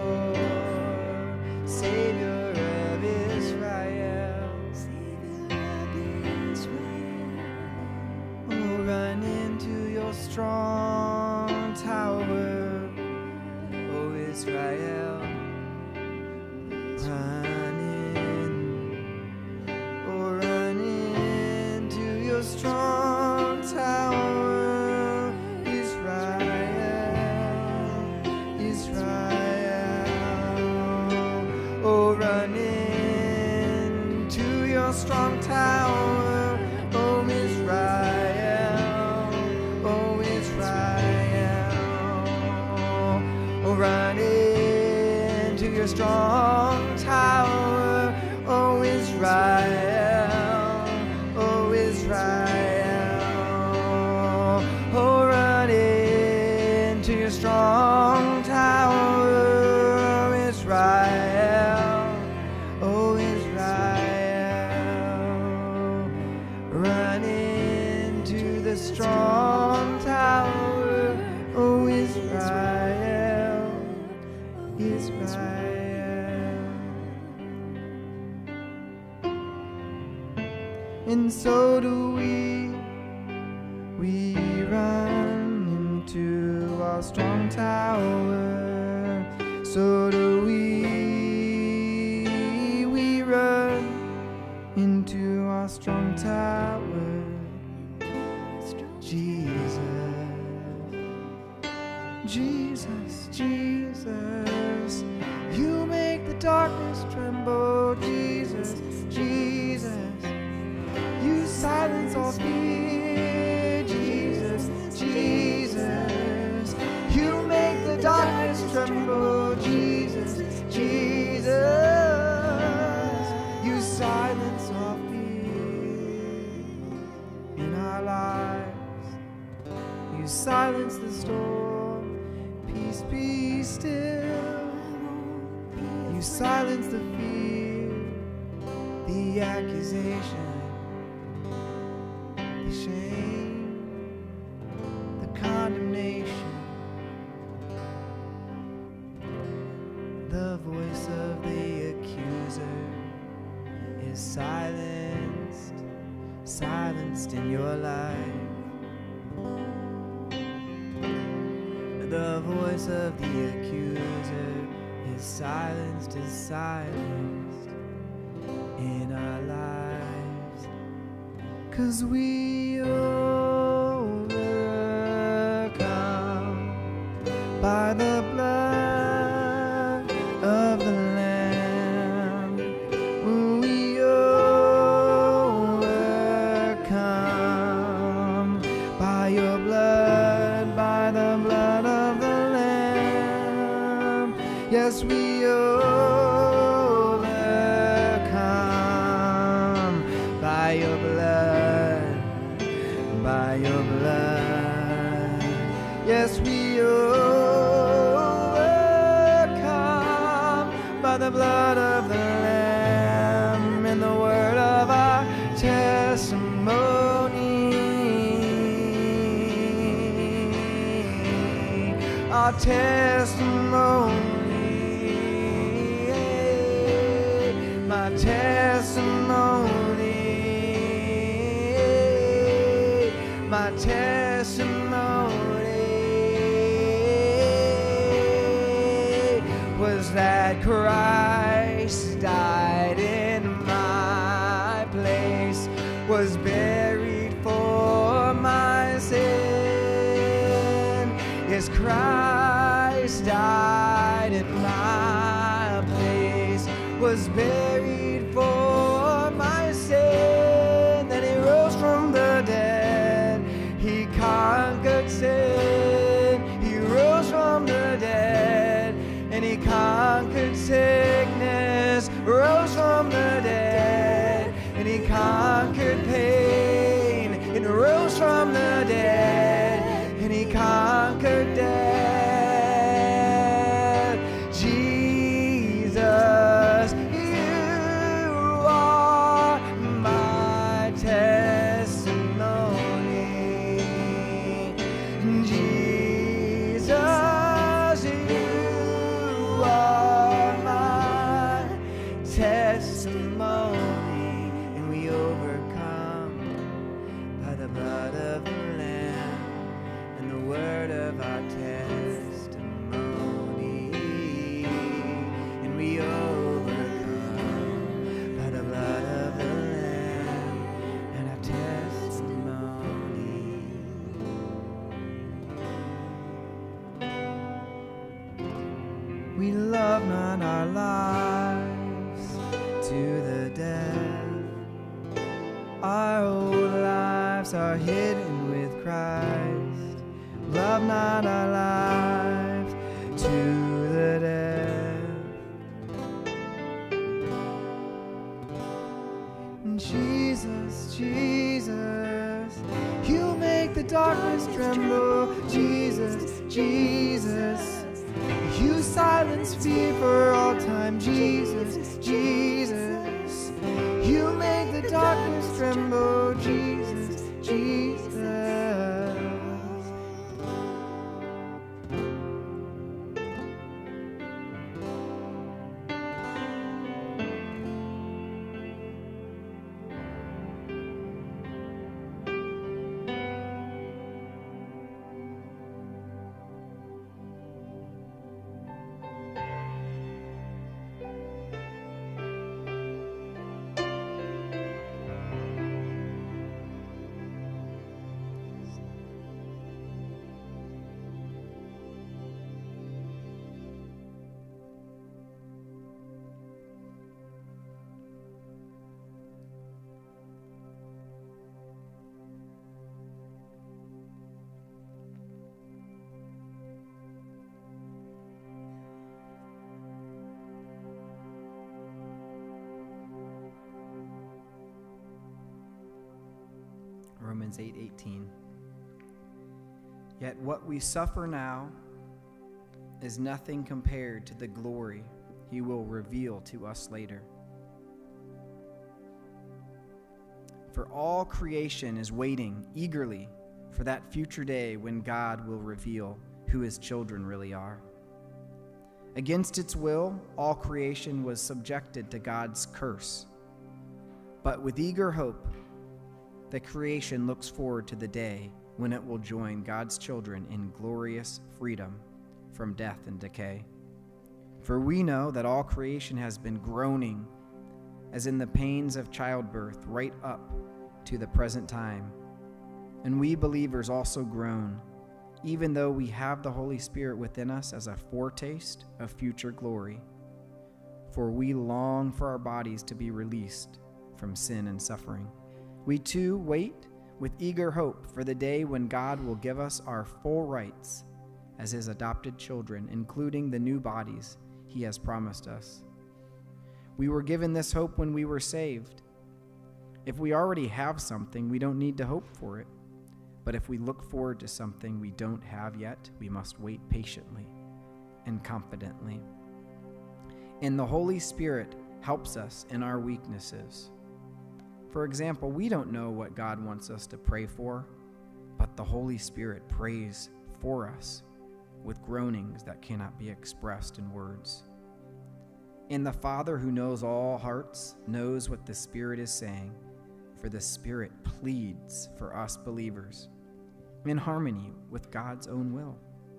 Savior of Israel, Savior of Israel. Oh, run into your strong tower, Israel, run in, oh, run into your strong tower, Israel, Israel, oh, run into your strong tower, oh, Israel, oh, Israel, oh, run into your strong tower, oh Israel, oh Israel, oh run into your strong tower, oh Israel, oh Israel, run into the strong tower, oh Israel. Israel. and so do we. We run into our strong tower, so do we. We run into our strong tower. Jesus, Jesus, Jesus, you make the darkness tremble. Jesus, Jesus, you silence all fear. Jesus, Jesus, you make the darkness tremble. Jesus, Jesus, you silence all fear in our lives. You silence the storm. Peace, be still. You silence the fear, the accusation, the shame, the condemnation. The voice of the accuser is silenced, silenced in your life. The voice of the accuser is silenced, is silenced in our lives. 'Cause we overcome by the blood of the Lamb. We overcome by your blood, by the blood of the Lamb. Yes, we overcome by your blood, by your blood. Yes, we overcome by the blood of the Lamb and the word of our testimony. Our testimony, my testimony, my testimony was that Christ died in my place, was buried for my sin. Yes, Christ died in my place, was buried for my sin. Then he rose from the dead, he conquered sin. He rose from the dead and he conquered sickness. Rose from the dead and he conquered pain. And rose from the dead and he conquered death. Jesus, you are my testimony. Jesus, you are my testimony. And we overcome by the blood of the Lamb and the word of our testimony. And we overcome by the blood of the Lamb and our testimony. We love not our lives to the death. Our old lives are hidden with Christ. Love not our lives to the death. Jesus, Jesus, you make the darkness tremble. Jesus, Jesus, you silence fear for all time. Jesus, Jesus, you make the darkness tremble. Jesus, Jesus. Romans eight eighteen. Yet what we suffer now is nothing compared to the glory he will reveal to us later. For all creation is waiting eagerly for that future day when God will reveal who his children really are. Against its will, all creation was subjected to God's curse. But with eager hope, the creation looks forward to the day when it will join God's children in glorious freedom from death and decay. For we know that all creation has been groaning as in the pains of childbirth right up to the present time. And we believers also groan, even though we have the Holy Spirit within us as a foretaste of future glory. For we long for our bodies to be released from sin and suffering. We too wait with eager hope for the day when God will give us our full rights as his adopted children, including the new bodies he has promised us. We were given this hope when we were saved. If we already have something, we don't need to hope for it. But if we look forward to something we don't have yet, we must wait patiently and confidently. And the Holy Spirit helps us in our weaknesses. For example, we don't know what God wants us to pray for, but the Holy Spirit prays for us with groanings that cannot be expressed in words. And the Father who knows all hearts knows what the Spirit is saying, for the Spirit pleads for us believers in harmony with God's own will.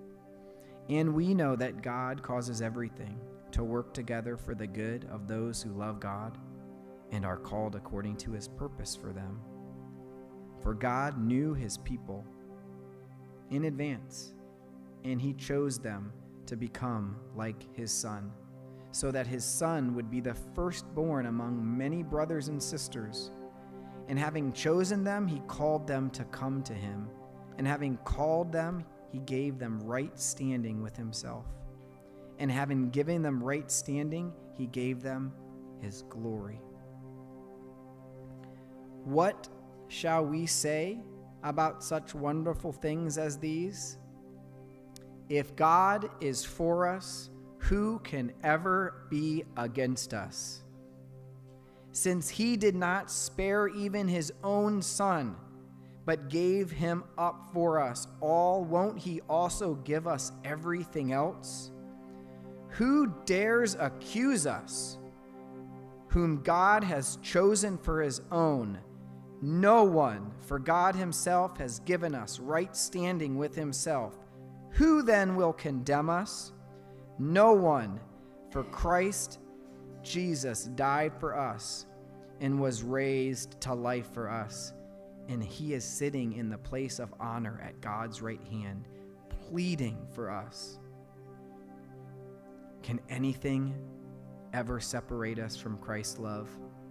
And we know that God causes everything to work together for the good of those who love God and are called according to his purpose for them. For God knew his people in advance, and he chose them to become like his Son, so that his Son would be the firstborn among many brothers and sisters. And having chosen them, he called them to come to him. And having called them, he gave them right standing with himself. And having given them right standing, he gave them his glory. What shall we say about such wonderful things as these? If God is for us, who can ever be against us? Since he did not spare even his own Son, but gave him up for us all, won't he also give us everything else? Who dares accuse us, whom God has chosen for his own? No one, for God himself has given us right standing with himself. Who then will condemn us? No one, for Christ Jesus died for us and was raised to life for us. And he is sitting in the place of honor at God's right hand, pleading for us. Can anything ever separate us from Christ's love?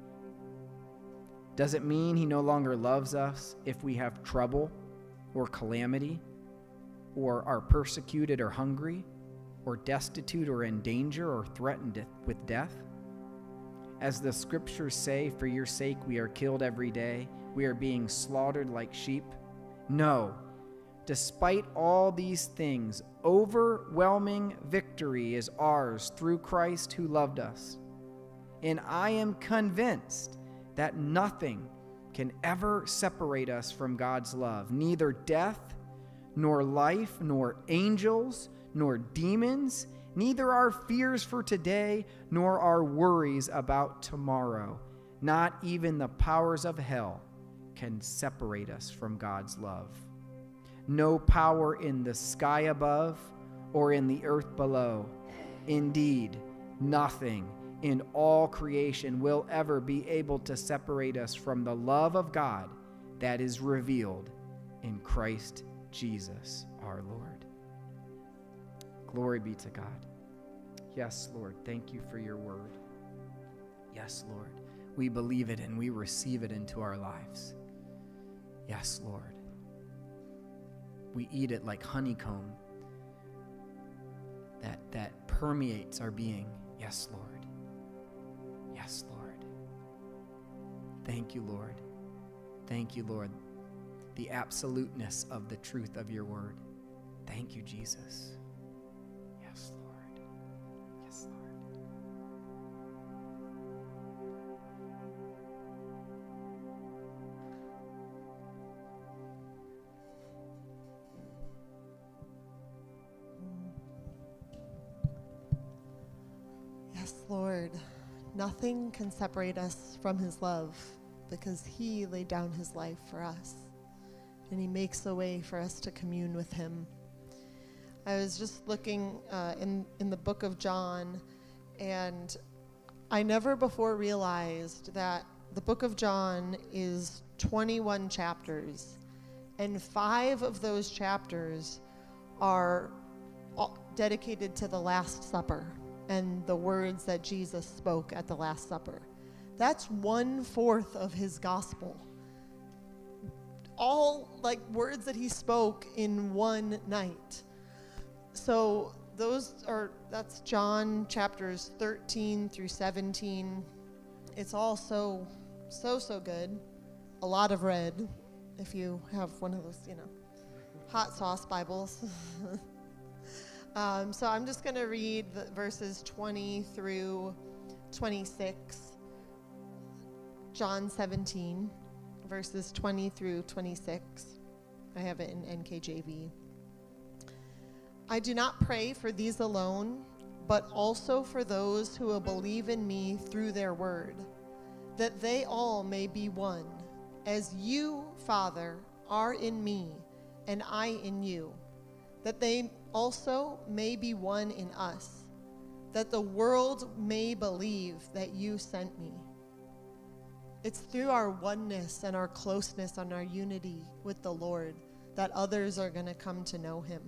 Does it mean he no longer loves us if we have trouble or calamity, or are persecuted or hungry, or destitute or in danger or threatened with death? As the scriptures say, for your sake we are killed every day. We are being slaughtered like sheep. No, despite all these things, overwhelming victory is ours through Christ who loved us. And I am convinced that nothing can ever separate us from God's love, neither death, nor life, nor angels, nor demons, neither our fears for today, nor our worries about tomorrow. Not even the powers of hell can separate us from God's love. No power in the sky above or in the earth below. Indeed, nothing in all creation will ever be able to separate us from the love of God that is revealed in Christ Jesus our Lord. Glory be to God. Yes, Lord, thank you for your word. Yes, Lord, we believe it and we receive it into our lives. Yes, Lord. We eat it like honeycomb that, that permeates our being. Yes, Lord. Yes, Lord. Thank you, Lord. Thank you, Lord. the absoluteness of the truth of your word. Thank you, Jesus. Yes, Lord. Yes, Lord. Yes, Lord. Nothing can separate us from his love because he laid down his life for us. And he makes a way for us to commune with him. I was just looking uh, in, in the book of John, and I never before realized that the book of John is twenty-one chapters, and five of those chapters are all dedicated to the Last Supper and the words that Jesus spoke at the Last Supper. That's one fourth of his gospel. All like words that he spoke in one night. So those are, that's John chapters thirteen through seventeen. It's all so, so, so good. A lot of red, if you have one of those, you know, hot sauce Bibles. um, so I'm just going to read the verses twenty through twenty-six. John seventeen. Verses twenty through twenty-six. I have it in N K J V. I do not pray for these alone, but also for those who will believe in me through their word, that they all may be one, as you, Father, are in me, and I in you, that they also may be one in us, that the world may believe that you sent me. It's through our oneness and our closeness and our unity with the Lord that others are going to come to know him.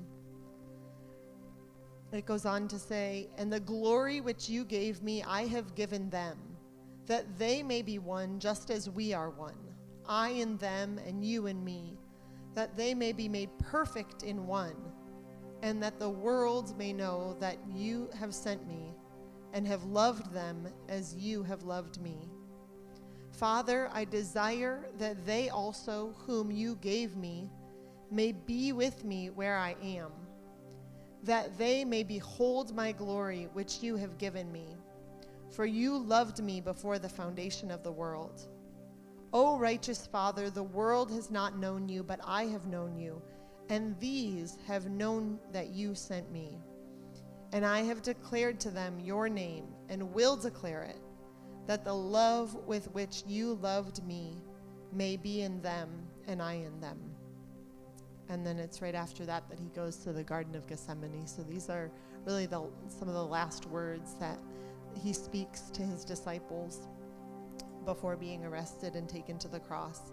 It goes on to say, and the glory which you gave me, I have given them, that they may be one just as we are one, I in them and you in me, that they may be made perfect in one, and that the world may know that you have sent me and have loved them as you have loved me. Father, I desire that they also, whom you gave me, may be with me where I am, that they may behold my glory which you have given me. For you loved me before the foundation of the world. O righteous Father, the world has not known you, but I have known you, and these have known that you sent me. And I have declared to them your name, and will declare it, that the love with which you loved me may be in them and I in them. And then it's right after that that he goes to the Garden of Gethsemane. So these are really the, some of the last words that he speaks to his disciples before being arrested and taken to the cross.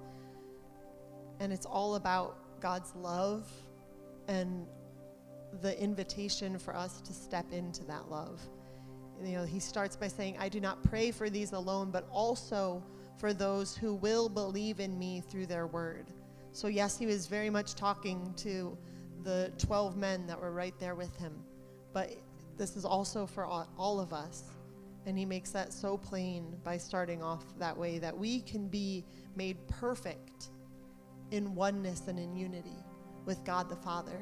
And it's all about God's love and the invitation for us to step into that love. You know, he starts by saying, I do not pray for these alone, but also for those who will believe in me through their word. So yes, he was very much talking to the twelve men that were right there with him, but this is also for all, all of us. And he makes that so plain by starting off that way, that we can be made perfect in oneness and in unity with God the Father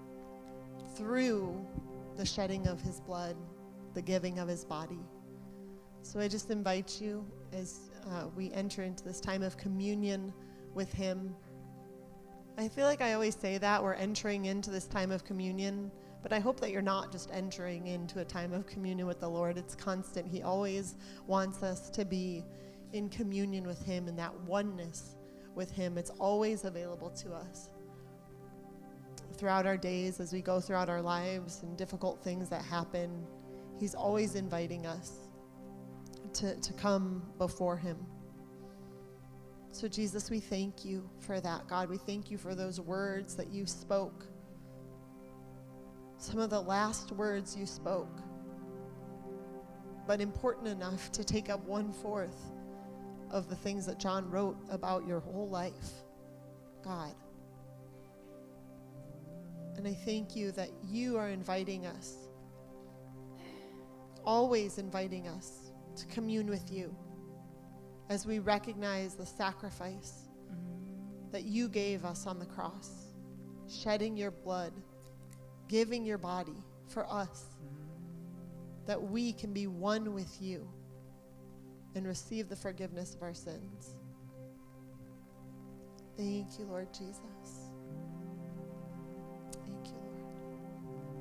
through the shedding of his blood, the giving of his body. So I just invite you as uh, we enter into this time of communion with him. I feel like I always say that we're entering into this time of communion, but I hope that you're not just entering into a time of communion with the Lord. It's constant. He always wants us to be in communion with him and that oneness with him. It's always available to us. Throughout our days, as we go throughout our lives and difficult things that happen, he's always inviting us to, to come before him. So Jesus, we thank you for that. God, we thank you for those words that you spoke. Some of the last words you spoke, but important enough to take up one fourth of the things that John wrote about your whole life, God. And I thank you that you are inviting us, always inviting us to commune with you as we recognize the sacrifice mm-hmm. that you gave us on the cross, shedding your blood, giving your body for us, that we can be one with you and receive the forgiveness of our sins. Thank you, Lord Jesus. Thank you, Lord.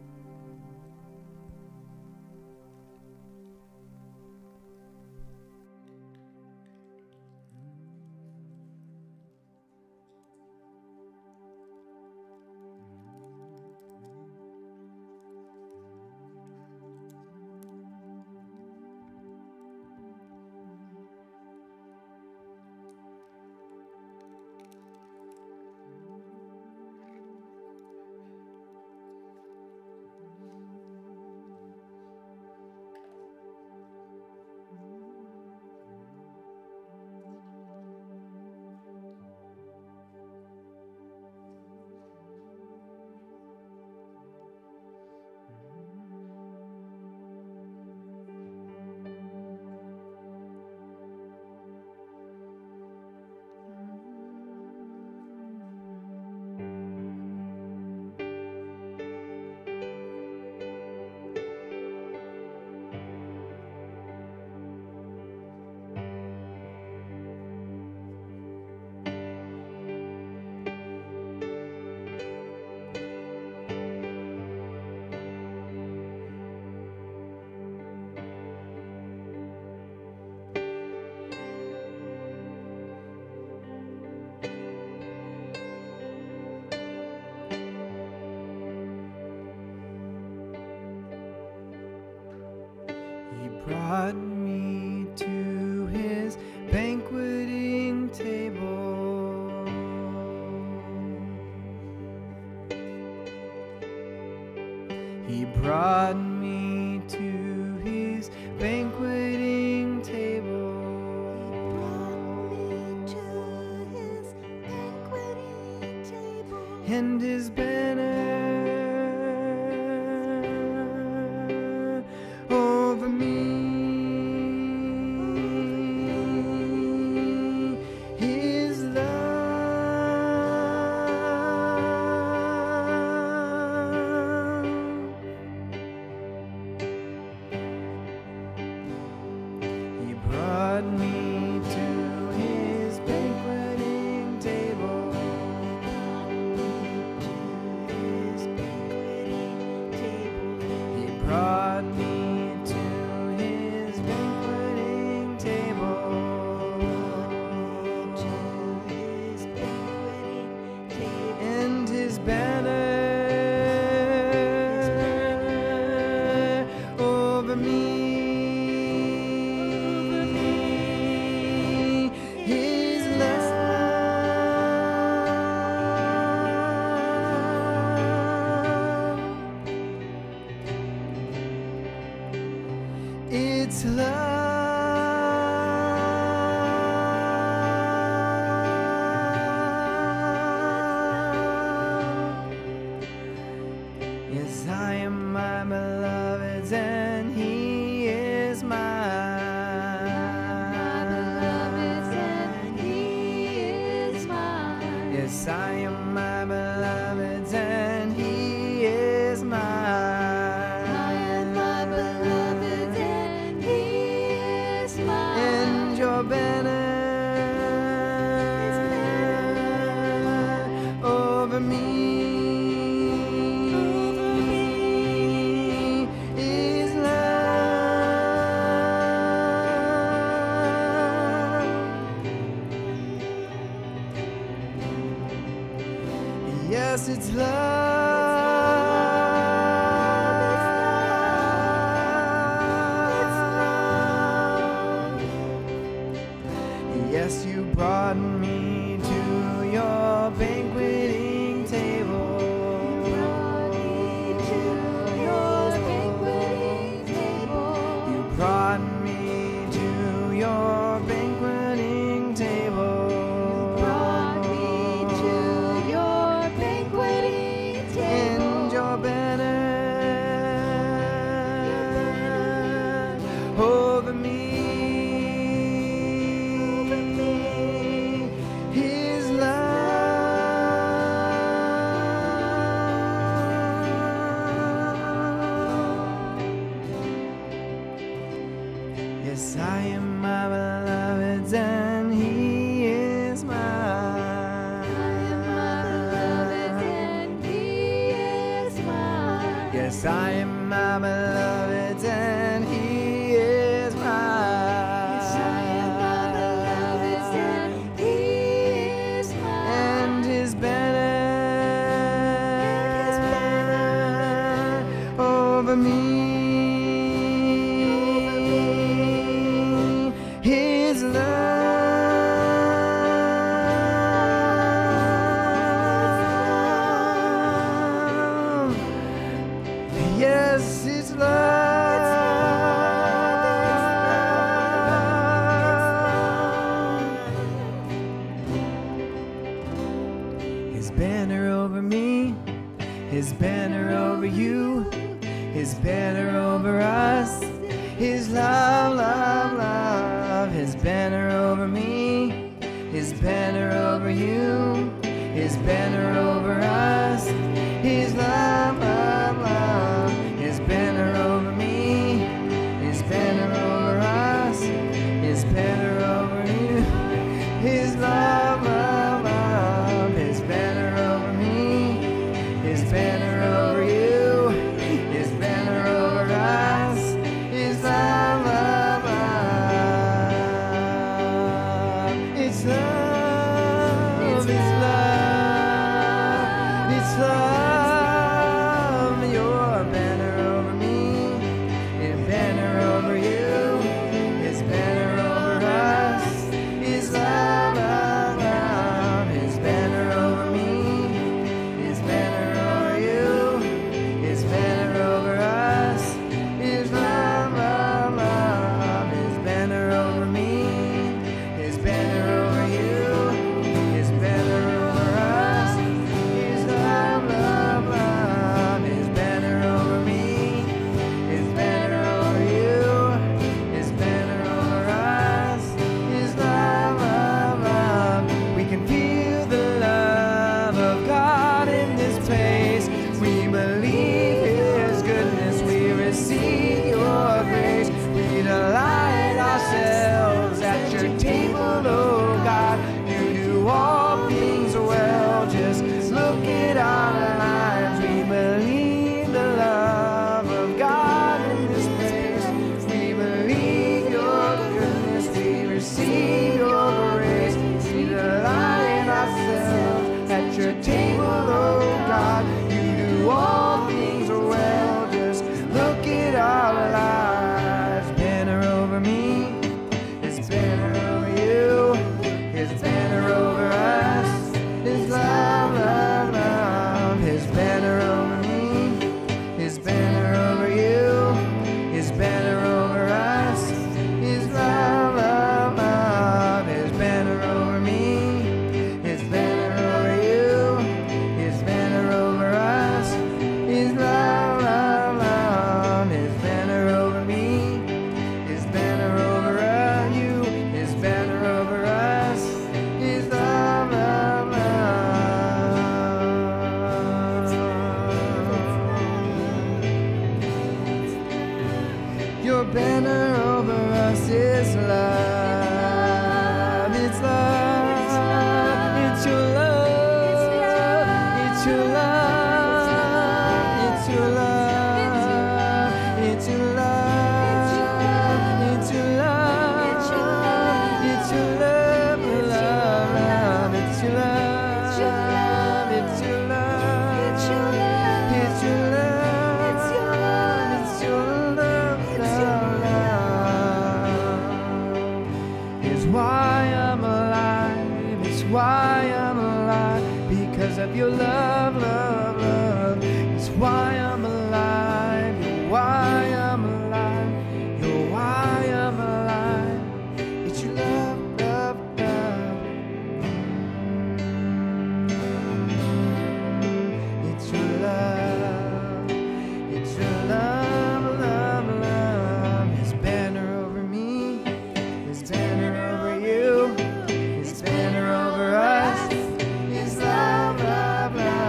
Brought me to his banqueting table. He brought me to his banqueting table. And his banner over me. His love. He brought me to his banqueting table. He brought me to his banqueting table. And his banner over me. His love. It's love. Yes, I am my beloved's and he is mine. Yes, I am my beloved's and he is mine. And your banner over me. Is love. Yes, it's love. Yes, you brought me to your banqueting table. You brought me to your banqueting table. And your banner over me. His love. Yes, I am my beloved's and he is mine. Yes, I am my beloved's and he is mine. And his banner over me. His love. Yes, his love. His banner over me, his banner over you, his banner over us, his love, love, love. His banner over me, his banner over you, his banner over us, his love, love, love. His banner over me, his banner over us, his banner over you, his love, love, love. His banner over me, his banner over you, his banner over us, his love, love, love. It's love, it's love, it's love. Your banner over me, his banner over you, his banner over us, his love, love, love. His banner over me, his banner over you, his banner over us, his love, love, love. His banner over me, his banner over you, his banner over us, his love, love, love. His banner over me, his banner over you, his banner over us, his love, love, love. We can feel the love of God in this place. We believe his goodness, we receive your grace. We delight ourselves at your table, oh God. You do all things well, just look at our lives. We believe the love of God in this place. We believe your goodness, we receive your grace. We delight ourselves at your table, oh God. You do all things well, just look at our lives. Banner over me, his banner over you, his banner over us, his love, love, love. His banner over me, his banner over you, his banner over us, his love, love, love. His banner over me, his banner over you, his banner over us, his love, love, love. His banner over me, his banner over you, his banner over us, his love, love, love. Your banner over us is love. It's love. It's your love. It's your love. It's your love. It's your love. It's your love. It's your love, love, love. It's your love. It's your love. It's your love. It's your love. It's your love. It's your love, love, love. It's why I'm alive. It's why I'm alive. Because of your love, love, love. It's why I'm alive. You're why I'm alive. You're why I'm alive. It's your love, love, love. It's your love. It's your love, love, love. His banner over me, his banner over you, his banner over us, his love, love, love.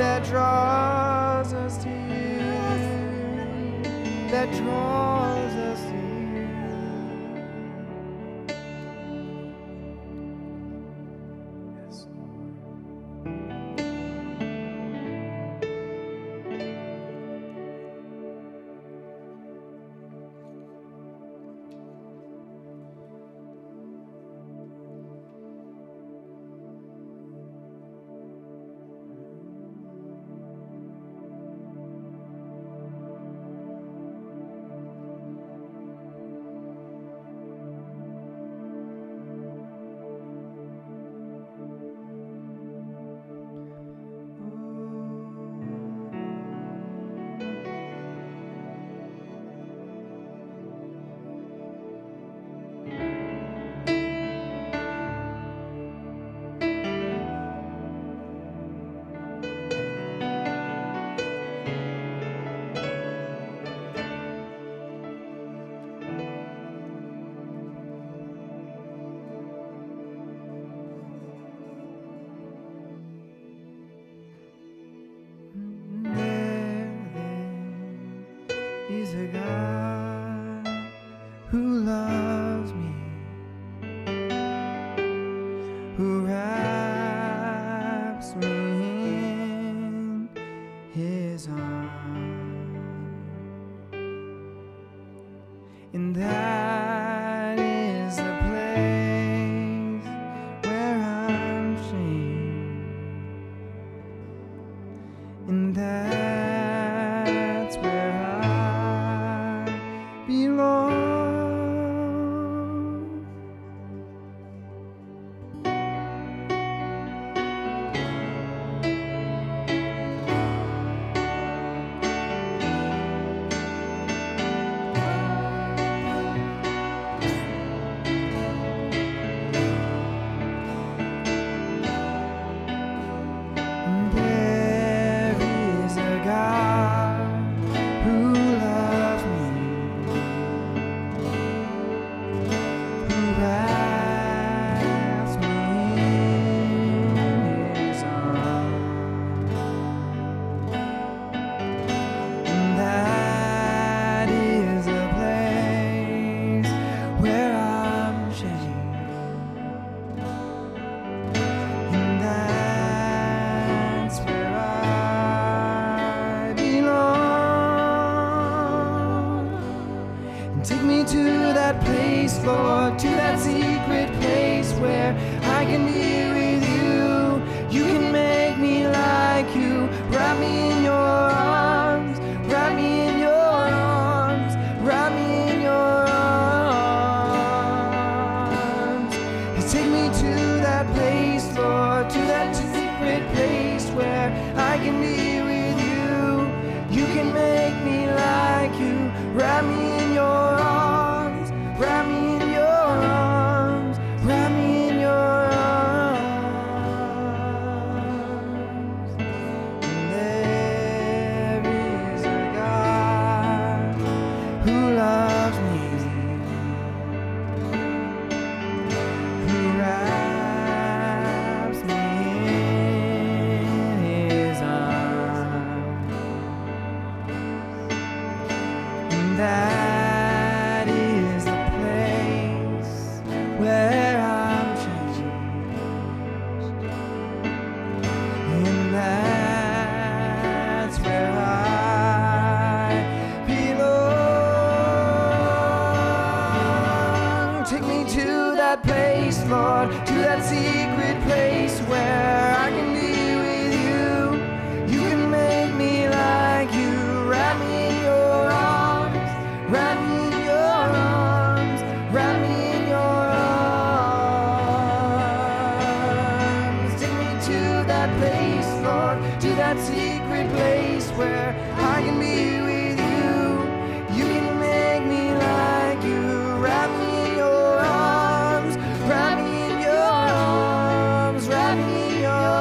that draws us to you, that draws us to you. Yes, Lord. He's a God who loves me, who wraps me in his arms, and that is the place where I'm safe, and that's where I belong. There is a God who loves me, who wraps me in his arms, and that is a place where I'm safe, and that's where I belong. And take me to that place, Lord, to that secret place where I can be with you. You can make me like you. Wrap me in your arms, wrap me in your arms, wrap me in your arms. And take me to that place, Lord, to that secret place where I can be with you. You can make me like you. Wrap me in your arms, wrap me in your arms, wrap me in your arms. And there is a God who loves me, who wraps me in his arms, and that is the place where I'm changed, and that's where I belong. Take me to that place, Lord, to that secret place where I can be with you. You can make me like you. Wrap me in your arms, wrap me in your arms, wrap me in your arms. Take me to that place, Lord, to that secret place where I can be with you. You can make me like you. Wrap me in your arms, wrap me in your arms, wrap me in your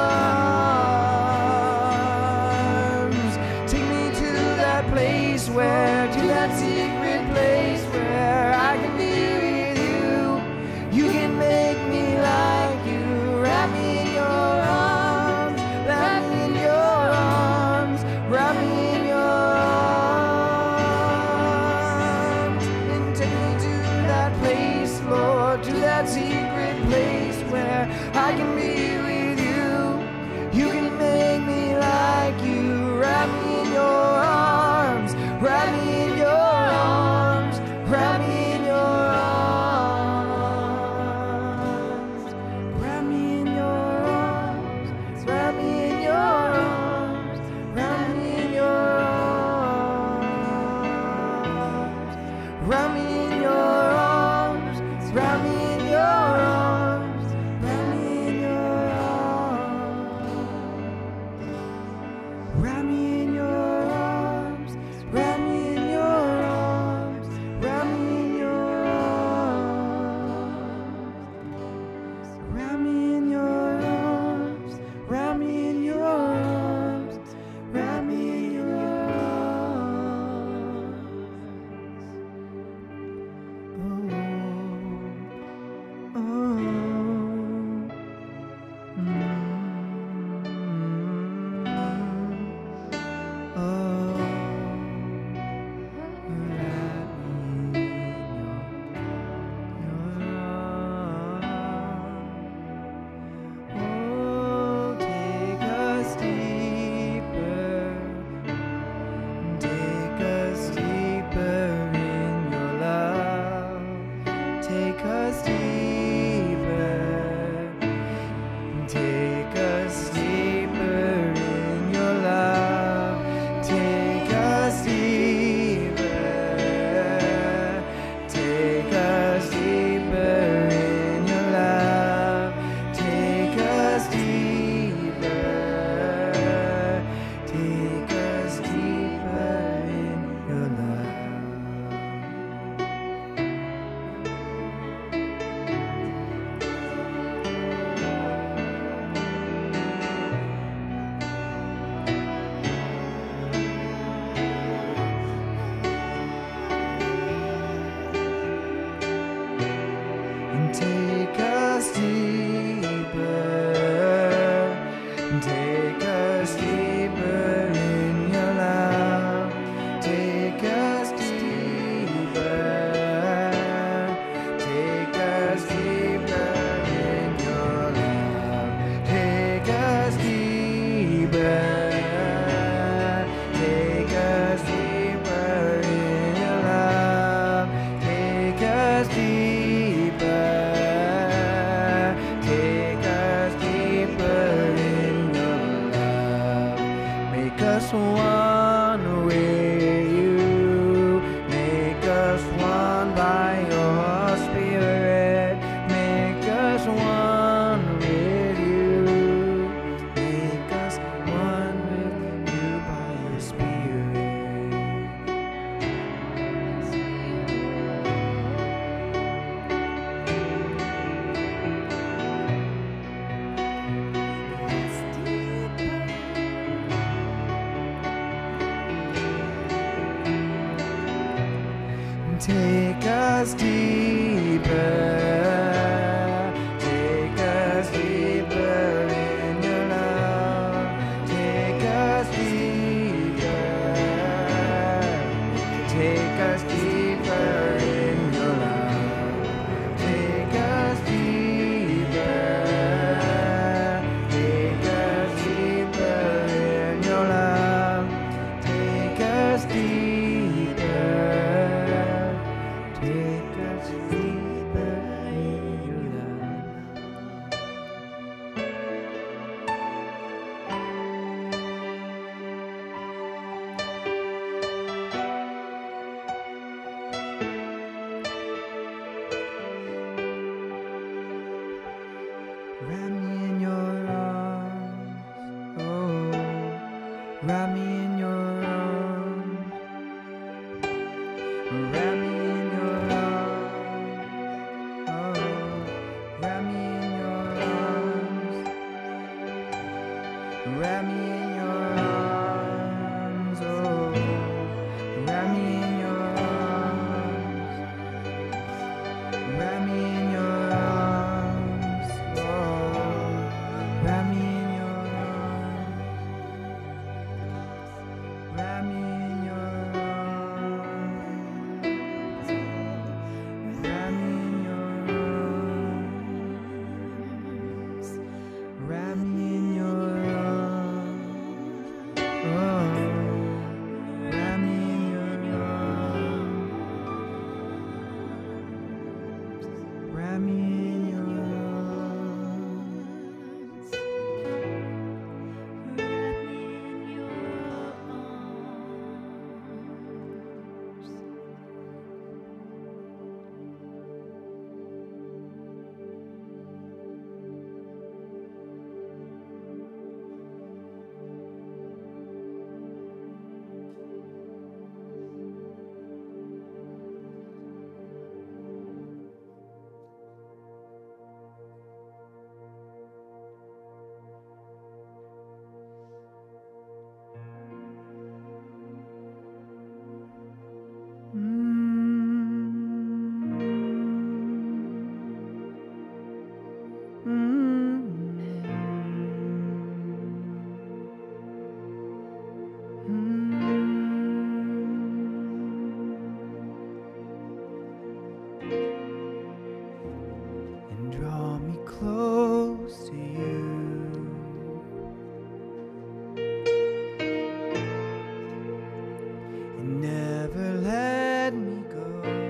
arms. Take me to that place where, to that secret place where I can be with you. You can make me like you. Wrap me in your arms, wrap me in your arms. wrap me in your arms, wrap me in your arms, wrap me in your arms, wrap me in your arms, wrap me in your arms, wrap me in your arms, wrap me in your arms, wrap me in your arms, wrap me in your arms, wrap me in your arms, wrap me in your arms, wrap me in your arms, wrap me in your arms, wrap me in your arms. Oh, oh, mm, oh, wrap me in your, your arms. Oh, take us deeper, take us deeper in your love. Take us deeper, take us deeper in your love. Take us deeper, take us deeper in your love. Take us deeper, take us deeper in your love. And take us deeper, take us deeper in your love. Take us deeper, take us deeper in your love. Take us deeper, take us deeper in your love. Take us deeper, take us deeper in your love. Make us one with you, make us one by your spirit. Make us one with you, make us one with you by your spirit. Take us deeper, take us deeper in your love. Take us deeper, take us deeper in your love. Take us deeper, take us deeper in your love. Take us deeper, take us deeper in your love. Wrap me in your arms, oh, wrap me in your arms, wrap me in your arms, oh, wrap me in your arms, wrap me in your arms, oh, wrap me in your arms, wrap me in your arms, oh, wrap me in your arms, wrap me in your arms, wrap me in your arms, wrap me in your arms, oh, wrap me in your arms. let me go.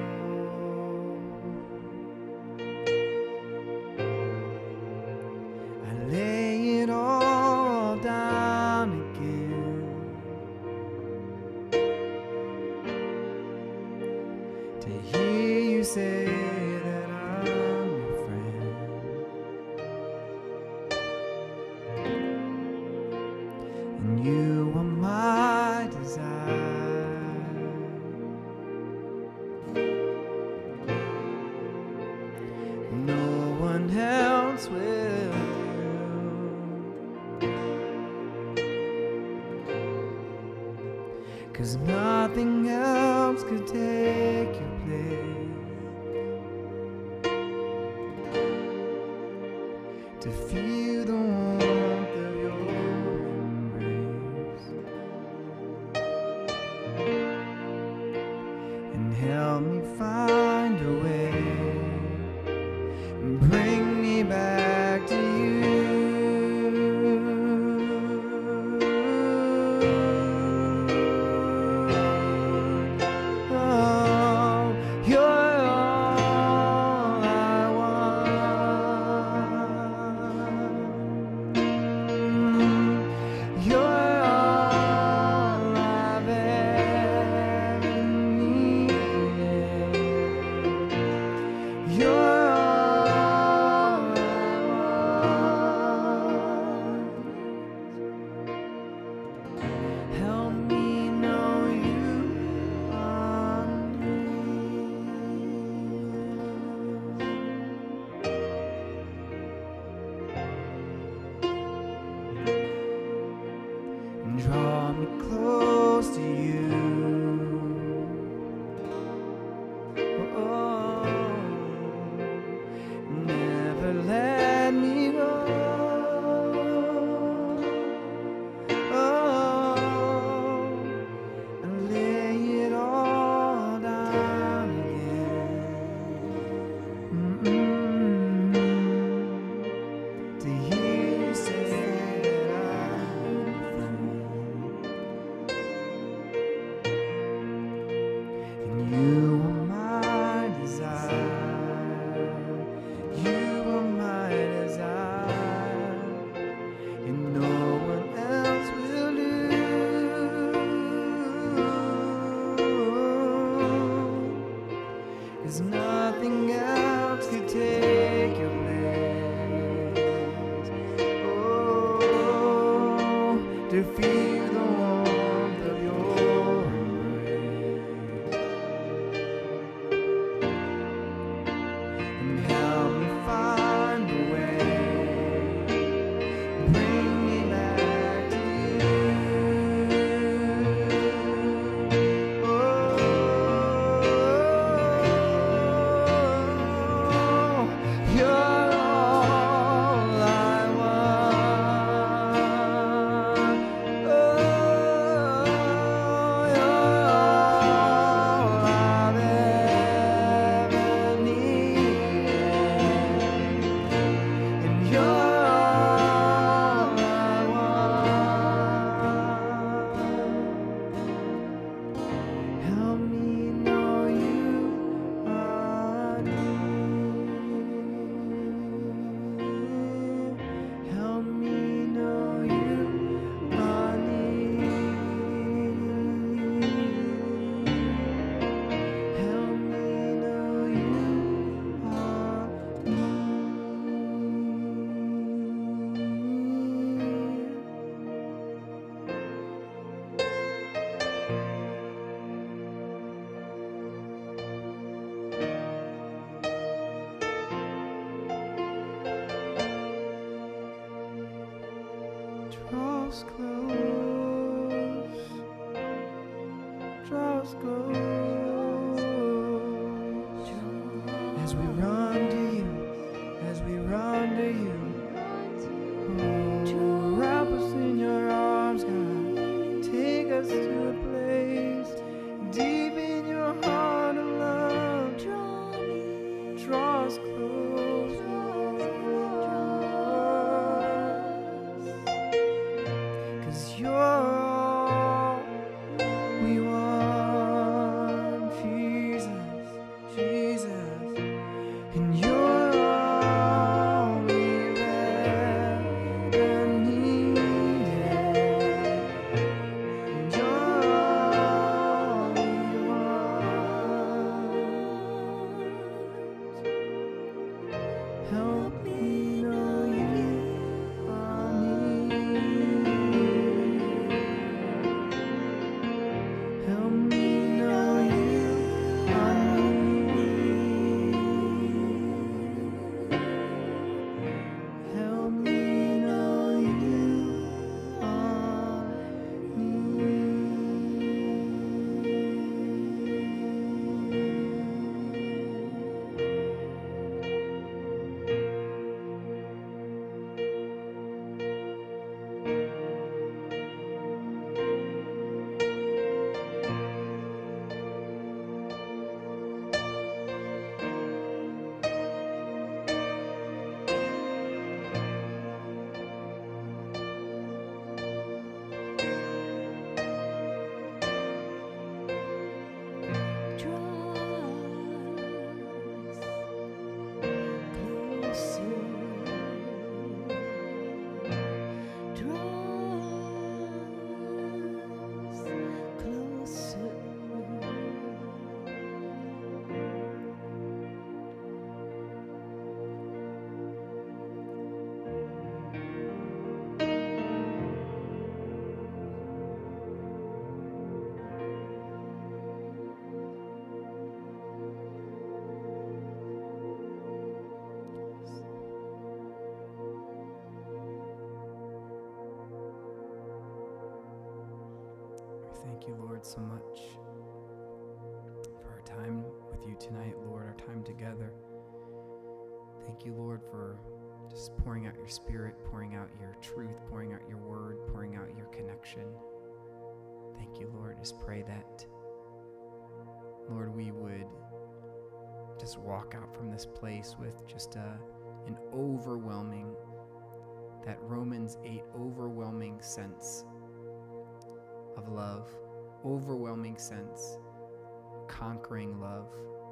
I lay it all down again to hear you say that I'm your friend. And you are my desire. No one else will do, 'cause nothing else could take your place. To feel the warmth of your embrace and help me find a way and bring me back to you. Oh, you're all I want. You're all I've ever needed. You're all I want. Help me know you are and draw me close to you. Oh, never let me go. Oh, and lay it all down again. Mm-mm. To hear you say that I'm your friend. And you are my desire. You are my desire. And no one else will do. 'Cause nothing else could take your place. Oh, to feel the warmth of your embrace and help me find a way, bring me back to you. Oh, you're all I want. Oh, you're all I've ever needed. And you're all I want. Help me know you are near. Help me know you are near. Help me know you are draw us close, draw us close, as we run to you, as we run to you. Oh, wrap us in your arms, God. Take us to a place deep in your heart of love. Draw us close, Lord. 'Cause you're all we want, Jesus. Thank you, Lord, so much for our time with you tonight, Lord, our time together. Thank you, Lord, for just pouring out your spirit, pouring out your truth, pouring out your word, pouring out your connection. Thank you, Lord. Just pray that, Lord, we would just walk out from this place with just a, an overwhelming, that Romans eight overwhelming sense of love, overwhelming sense, conquering love,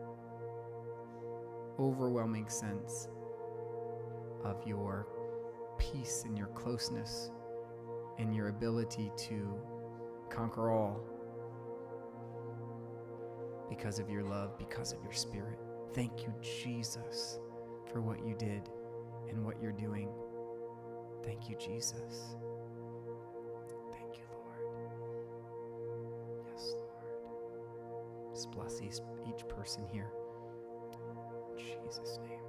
overwhelming sense of your peace and your closeness and your ability to conquer all because of your love, because of your spirit. Thank you, Jesus, for what you did and what you're doing. Thank you, Jesus. Thank you, Lord. Yes, Lord. Just bless each, each person here. In Jesus' name.